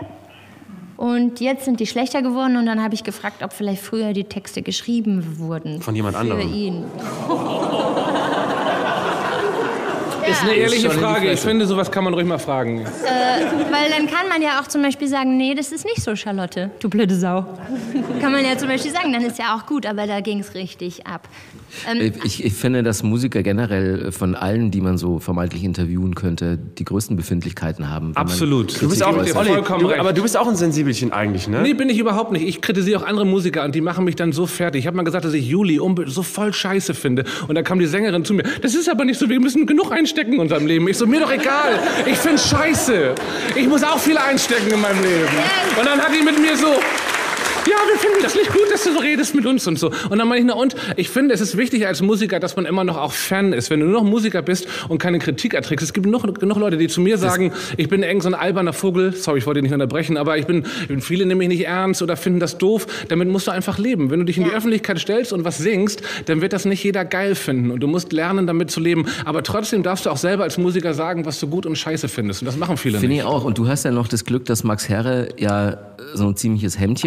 Und jetzt sind die schlechter geworden und dann habe ich gefragt, ob vielleicht früher die Texte geschrieben wurden. Von jemand anderem. Für ihn. Ist eine ehrliche schon in die Frage. Ich Fresse. finde, sowas kann man ruhig mal fragen. Weil dann kann man ja auch zum Beispiel sagen, nee, das ist nicht so, Charlotte, du blöde Sau. Kann man ja zum Beispiel sagen, dann ist ja auch gut, aber da ging es richtig ab. Ich finde, dass Musiker generell von allen, die man so vermeintlich interviewen könnte, die größten Befindlichkeiten haben. wenn man Absolut. Du bist auch, Olli, vollkommen recht. aber du bist auch ein Sensibelchen eigentlich, ne? Nee, bin ich überhaupt nicht. Ich kritisiere auch andere Musiker und die machen mich dann so fertig. Ich habe mal gesagt, dass ich Juli so voll scheiße finde. Und dann kam die Sängerin zu mir. Das ist aber nicht so, wir müssen genug einstecken in unserem Leben. Ich so, mir doch egal. Ich finde scheiße. Ich muss auch viel einstecken in meinem Leben. Und dann hat die mit mir so... Ja, wir finden das nicht gut, dass du so redest mit uns und so. Und dann meine ich, ich finde, es ist wichtig als Musiker, dass man immer noch auch Fan ist. Wenn du nur noch Musiker bist und keine Kritik erträgst, es gibt genug Leute, die zu mir sagen, ich bin irgend so ein alberner Vogel, sorry, ich wollte dich nicht unterbrechen, aber viele nehmen mich nicht ernst oder finden das doof. Damit musst du einfach leben. Wenn du dich in die Öffentlichkeit stellst und was singst, dann wird das nicht jeder geil finden. Und du musst lernen, damit zu leben. Aber trotzdem darfst du auch selber als Musiker sagen, was du gut und scheiße findest. Und das machen viele nicht. Finde ich auch. Und du hast ja noch das Glück, dass Max Herre ja so ein ziemliches Hemdchen ist und nicht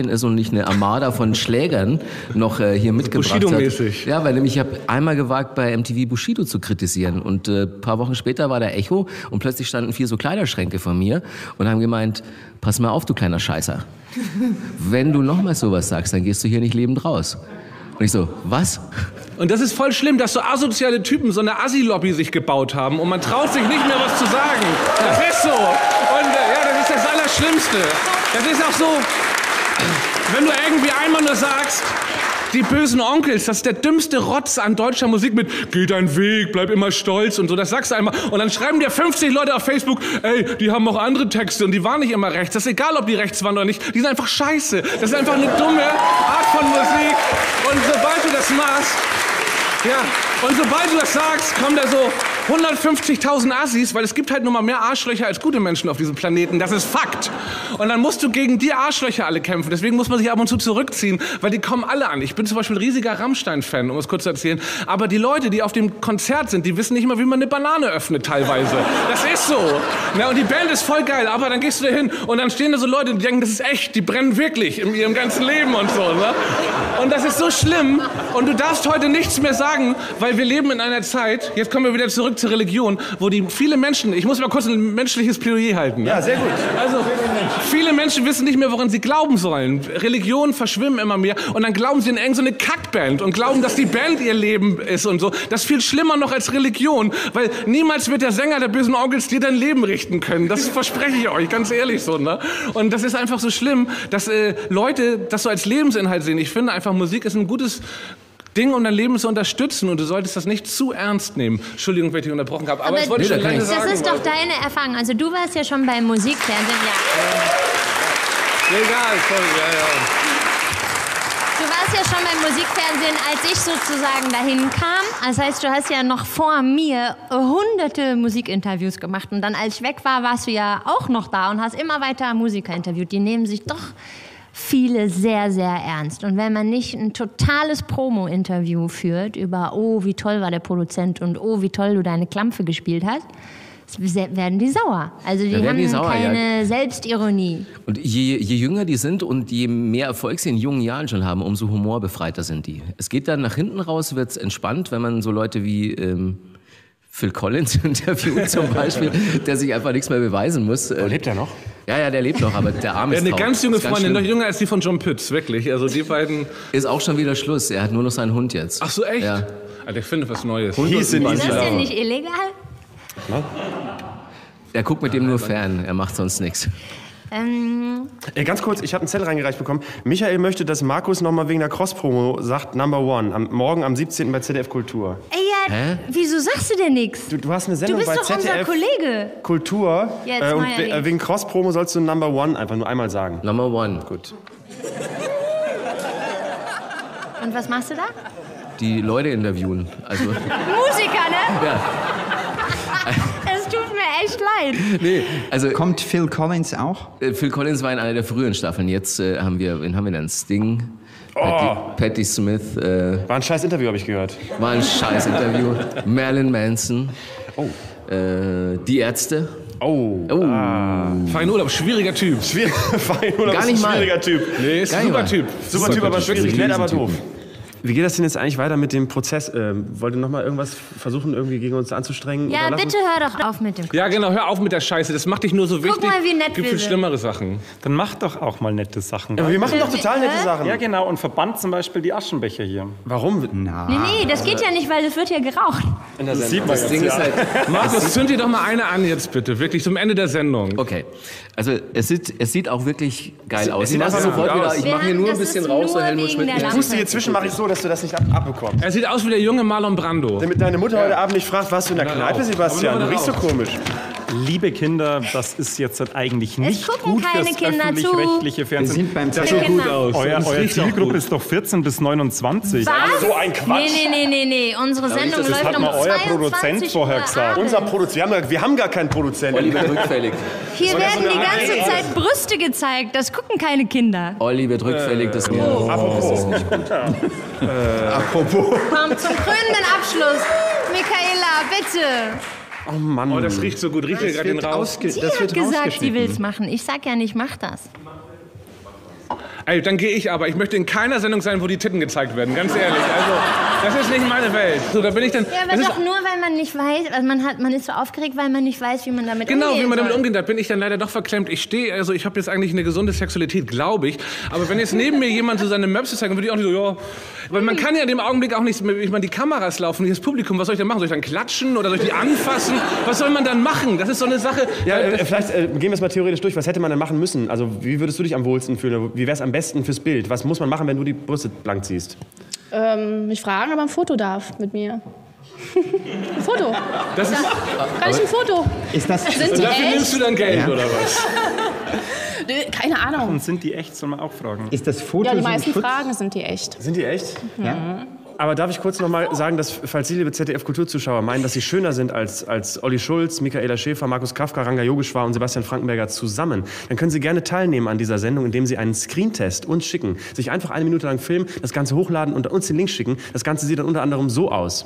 nämlich eine Armada von Schlägern noch hier mitgebracht hat. Bushido-mäßig. Ja, weil nämlich ich habe einmal gewagt, bei MTV Bushido zu kritisieren und ein paar Wochen später war der Echo und plötzlich standen 4 so Kleiderschränke vor mir und haben gemeint, pass mal auf, du kleiner Scheißer. Wenn du nochmal sowas sagst, dann gehst du hier nicht lebend raus. Und ich so, was? Und das ist voll schlimm, dass so asoziale Typen so eine Assi-Lobby sich gebaut haben und man traut sich nicht mehr was zu sagen. Das ist so. Und ja, das ist das Allerschlimmste. Das ist auch so, wenn du irgendwie einmal nur sagst, die bösen Onkels, das ist der dümmste Rotz an deutscher Musik mit geh deinen Weg, bleib immer stolz und so, das sagst du einmal. Und dann schreiben dir 50 Leute auf Facebook, ey, die haben auch andere Texte und die waren nicht immer rechts. Das ist egal, ob die rechts waren oder nicht, die sind einfach scheiße. Das ist einfach eine dumme Art von Musik. Und sobald du das machst, ja, und sobald du das sagst, kommen da so 150.000 Assis, weil es gibt halt nur mal mehr Arschlöcher als gute Menschen auf diesem Planeten. Das ist Fakt. Und dann musst du gegen die Arschlöcher alle kämpfen. Deswegen muss man sich ab und zu zurückziehen, weil die kommen alle an. Ich bin zum Beispiel ein riesiger Rammstein-Fan, um es kurz zu erzählen. Aber die Leute, die auf dem Konzert sind, die wissen nicht mal, wie man eine Banane öffnet teilweise. Das ist so. Ja, und die Band ist voll geil, aber dann gehst du da hin und dann stehen da so Leute, die denken, das ist echt. Die brennen wirklich in ihrem ganzen Leben und so. Ne? Und das ist so schlimm. Und du darfst heute nichts mehr sagen, weil wir leben in einer Zeit, jetzt kommen wir wieder zurück zur Religion, wo die viele Menschen, ich muss mal kurz ein menschliches Plädoyer halten. Ne? Ja, sehr gut. Also, viele Menschen wissen nicht mehr, woran sie glauben sollen. Religionen verschwimmen immer mehr und dann glauben sie in irgend so eine Kackband und glauben, dass die Band ihr Leben ist und so. Das ist viel schlimmer noch als Religion, weil niemals wird der Sänger der bösen Onkels dir dein Leben richten können. Das verspreche ich euch, ganz ehrlich so. Ne? Und das ist einfach so schlimm, dass Leute das so als Lebensinhalt sehen. Ich finde einfach, Musik ist ein gutes Ding, um dein Leben zu unterstützen und du solltest das nicht zu ernst nehmen. Entschuldigung, wenn ich dich unterbrochen habe, aber das wollte ich schon lange sagen. Das ist doch deine Erfahrung. Also du warst ja schon beim Musikfernsehen, ja. Egal, sorry, ja. Du warst ja schon beim Musikfernsehen, als ich sozusagen dahin kam. Das heißt, du hast ja noch vor mir hunderte Musikinterviews gemacht. Und dann, als ich weg war, warst du ja auch noch da und hast immer weiter Musiker interviewt. Die nehmen sich doch viele sehr, sehr ernst. Und wenn man nicht ein totales Promo-Interview führt über, oh, wie toll war der Produzent und oh, wie toll du deine Klampfe gespielt hast, werden die sauer. Also die haben keine Selbstironie. Und je jünger die sind und je mehr Erfolg sie in jungen Jahren schon haben, umso humorbefreiter sind die. Es geht dann nach hinten raus, wird es entspannt, wenn man so Leute wie Phil Collins interviewt zum Beispiel, der sich einfach nichts mehr beweisen muss. Lebt er noch? Ja, der lebt noch, aber der Arme ist eine traurig. ganz junge Freundin, noch jünger als die von John Pütz, wirklich. Also die beiden... Ist auch schon wieder Schluss. Er hat nur noch seinen Hund jetzt. Ach so, echt? Ja. Alter, ich finde was Neues. Ist das denn nicht illegal? Er guckt mit dem nur fern, er macht sonst nichts. Ganz kurz, ich habe einen Zettel reingereicht bekommen. Michael möchte, dass Markus nochmal wegen der Cross-Promo sagt, Number One, morgen am 17. bei ZDF Kultur. Ey, ja, wieso sagst du denn nichts? Du hast eine Sendung bei ZDF. Du bist doch unser Kollege. Kultur. Jetzt Und wegen Cross-Promo sollst du Number One einfach nur einmal sagen. Number One. Gut. Und was machst du da? Die Leute interviewen. Also Musiker, ne? ja. Es tut mir echt leid. Nee, also Kommt Phil Collins auch? Phil Collins war in einer der früheren Staffeln. Jetzt wen haben wir denn? Sting, Oh. Patti Smith. War ein scheiß Interview, habe ich gehört. War ein scheiß Interview. Marilyn Manson. Oh. Die Ärzte. Oh. Fein Urlaub, schwieriger Typ. Fein Urlaub Gar ist ein nicht mal. schwieriger Typ. Nee, ist Gar ein nicht super mal. Typ. Super Typ, aber schwierig, nett, aber doof. Typen. Wie geht das denn jetzt eigentlich weiter mit dem Prozess? Wollt ihr noch mal irgendwas versuchen, irgendwie gegen uns anzustrengen? Ja, oder lassen? bitte hör doch auf mit dem. Ja, genau, hör auf mit der Scheiße. Das macht dich nur so wichtig. mal, wie nett Gibt wir viel sind. schlimmere Sachen. Dann mach doch auch mal nette Sachen. Aber wir machen doch total nette Sachen. Ja, genau. Und verbannt zum Beispiel die Aschenbecher hier. Warum? Nee, das geht ja nicht, weil es wird ja geraucht. Das sieht man Das Ding ist halt, Markus, zünd dir doch mal eine an jetzt bitte. Wirklich zum Ende der Sendung. okay, also es sieht auch wirklich geil aus. sieht Ich mache einfach sofort gut wieder, aus. ich mache hier nur ein bisschen raus, so Helmut Schmidt. Ich puste hier zwischen, mache ich so, dass du das nicht abbekommst. Er sieht aus wie der junge Marlon Brando. Damit deine Mutter heute Abend nicht fragt, warst du in der Kneipe, Sebastian? Du riechst so komisch. Liebe Kinder, das ist jetzt halt eigentlich nicht gucken gut keine fürs Kinder zu. öffentlich-rechtliche Wir Fernsehen. sind beim Das sieht gut aus. Euer Das riecht auch Zielgruppe gut. ist doch 14 bis 29. Was? So ein Quatsch. Nee. Unsere Sendung das läuft hat um mal euer 22 Produzent Uhr vorher gesagt. abends. Unser Produzent, wir haben gar keinen Produzenten. Olli wird rückfällig. Hier werden die ganze Zeit Brüste gezeigt. Das gucken keine Kinder. Olli wird rückfällig, das Apropos. Komm zum krönenden Abschluss. Michaela, bitte. Oh Mann. Oh, das riecht so gut. Riecht ihr gerade den raus? Sie hat gesagt, sie will es machen. Ich sag ja nicht, mach das. Ey, dann gehe ich aber. Ich möchte in keiner Sendung sein, wo die Titten gezeigt werden, ganz ehrlich. Also, das ist nicht meine Welt. So, da bin ich dann... Ja, aber doch nur, weil man nicht weiß, also man ist so aufgeregt, weil man nicht weiß, wie man damit umgeht. Genau, wie man damit umgeht, da bin ich dann leider doch verklemmt. Ich habe jetzt eigentlich eine gesunde Sexualität, glaube ich. Aber wenn jetzt neben mir jemand so seine Möpse zeigt, dann würde ich auch nicht so, ja... Weil man kann ja in dem Augenblick auch nicht, ich meine, die Kameras laufen, das Publikum, was soll ich denn machen? Soll ich dann klatschen oder soll ich die anfassen? Was soll man dann machen? Das ist so eine Sache... Ja, vielleicht gehen wir es mal theoretisch durch. Was hätte man denn machen müssen? Also, wie würdest du dich am wohlsten fühlen? Wie wäre es am besten fürs Bild? Was muss man machen, wenn du die Brüste blank ziehst? Mich fragen, ob er ein Foto darf mit mir. Ein Foto. Das ist, Kann ich ein Foto? Ist das... Sind die dafür echt? nimmst du dann Geld, oder was? Keine Ahnung. Und sind die echt, soll man auch fragen. Ist das Foto Ja, die so ein meisten Schutz? Fragen sind die echt. Sind die echt? Ja. Aber darf ich kurz noch mal sagen, dass, falls Sie, liebe ZDF-Kulturzuschauer, meinen, dass Sie schöner sind als Olli Schulz, Michaela Schäfer, Markus Kafka, Ranga Yogeshwar und Sebastian Frankenberger zusammen, dann können Sie gerne teilnehmen an dieser Sendung, indem Sie einen Screentest uns schicken. Sich einfach 1 Minute lang filmen, das Ganze hochladen und uns den Link schicken. Das Ganze sieht dann unter anderem so aus.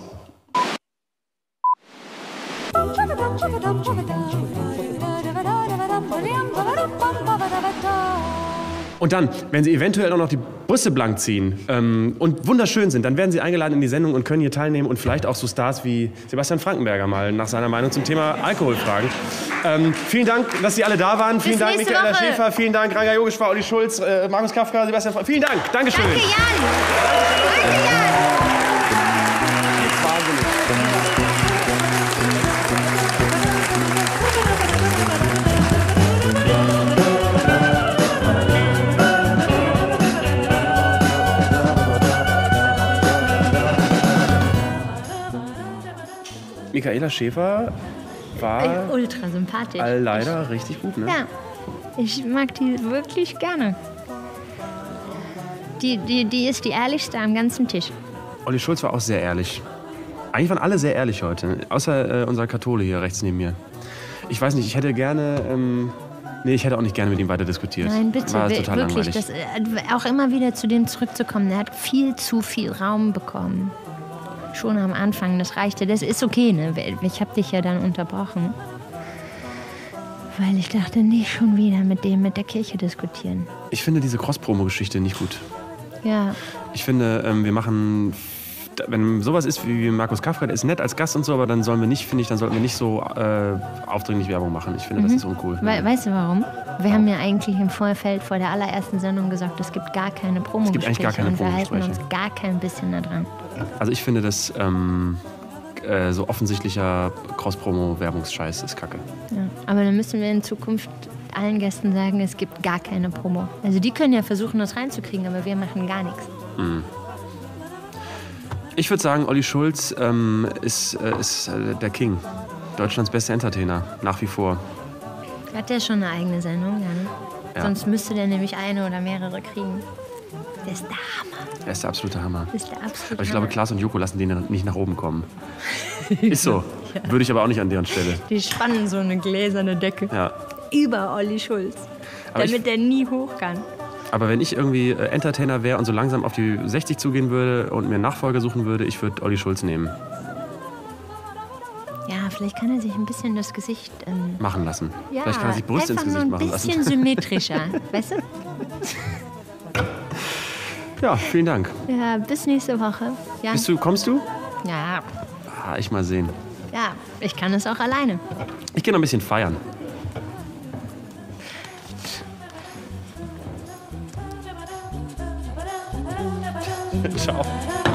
Und dann, wenn Sie eventuell auch noch die Brüste blank ziehen und wunderschön sind, dann werden Sie eingeladen in die Sendung und können hier teilnehmen und vielleicht auch so Stars wie Sebastian Frankenberger mal nach seiner Meinung zum Thema Alkohol fragen. Vielen Dank, dass Sie alle da waren. Vielen Dank, nächste Michaela Woche. Schäfer. Vielen Dank, Ranga Yogeshwar, Olli Schulz, Markus Kafka, Sebastian Frankenberger. Vielen Dank. Dankeschön. Danke, Jan. Danke, Jan. Michaela Schäfer war Ultra sympathisch. leider richtig gut, ne? Ja, ich mag die wirklich gerne. Die ist die ehrlichste am ganzen Tisch. Olli Schulz war auch sehr ehrlich. Eigentlich waren alle sehr ehrlich heute, außer unser Kathole hier rechts neben mir. Ich weiß nicht, ich hätte gerne... ich hätte auch nicht gerne mit ihm weiter diskutiert. Nein, bitte, War total wirklich. langweilig. Auch immer wieder zu dem zurückzukommen. Er hat viel zu viel Raum bekommen. Schon am Anfang, das reichte. Das ist okay, ne? Ich habe dich ja dann unterbrochen. Weil ich dachte, nicht schon wieder mit der Kirche diskutieren. Ich finde diese Cross-Promo-Geschichte nicht gut. Ja. Ich finde, wir machen... Wenn sowas ist wie Markus Kafka, der ist nett als Gast und so, aber dann sollten wir nicht so aufdringlich Werbung machen. Ich finde, das ist uncool. Weißt du warum? Wir haben ja eigentlich im Vorfeld vor der allerersten Sendung gesagt, es gibt gar keine Promo-Gespräche. Es gibt eigentlich gar keine und wir halten Promo-Gespräche. uns gar kein bisschen da dran. Also ich finde, dass so offensichtlicher Cross-Promo-Werbungsscheiß ist Kacke. Ja. Aber dann müssen wir in Zukunft allen Gästen sagen, es gibt gar keine Promo. Also die können ja versuchen, das reinzukriegen, aber wir machen gar nichts. Ich würde sagen, Olli Schulz ist der King. Deutschlands bester Entertainer, nach wie vor. Hat der schon eine eigene Sendung? Ja, ne? Ja. Sonst müsste der nämlich eine oder mehrere kriegen. Der ist der Hammer. Er ist der absolute Hammer. Das ist der absolute Aber ich glaube, Hammer. Klaas und Joko lassen den nicht nach oben kommen. Ist so. Würde ich aber auch nicht an deren Stelle. Die spannen so eine gläserne Decke Ja. über Olli Schulz, Aber damit der nie hoch kann. Aber wenn ich irgendwie Entertainer wäre und so langsam auf die 60 zugehen würde und mir einen Nachfolger suchen würde, ich würde Olli Schulz nehmen. Ja, vielleicht kann er sich ein bisschen das Gesicht... Machen lassen. ja, Vielleicht kann er sich Brüste ins einfach Gesicht nur ein machen bisschen lassen. symmetrischer, weißt du? Ja, vielen Dank. Ja, bis nächste Woche. Ja, Kommst du? ja, Ich mal sehen. ja, ich kann es auch alleine. Ich gehe noch ein bisschen feiern. Ciao.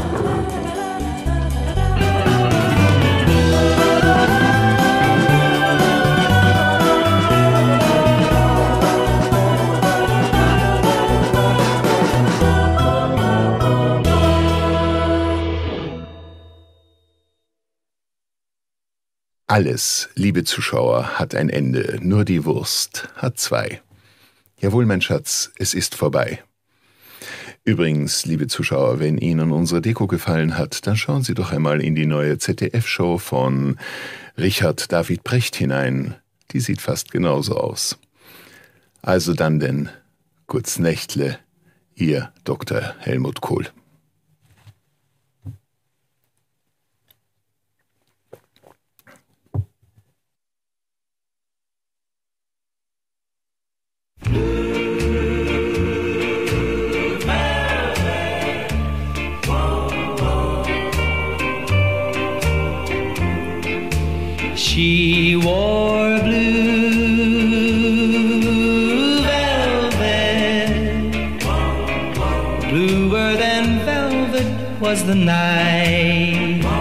Alles, liebe Zuschauer, hat ein Ende, nur die Wurst hat 2. Jawohl, mein Schatz, es ist vorbei. Übrigens, liebe Zuschauer, wenn Ihnen unsere Deko gefallen hat, dann schauen Sie doch einmal in die neue ZDF-Show von Richard David Precht hinein. Die sieht fast genauso aus. Also dann denn, kurz Nächtle, Ihr Dr. Helmut Kohl. She wore blue velvet, bluer than velvet was the night.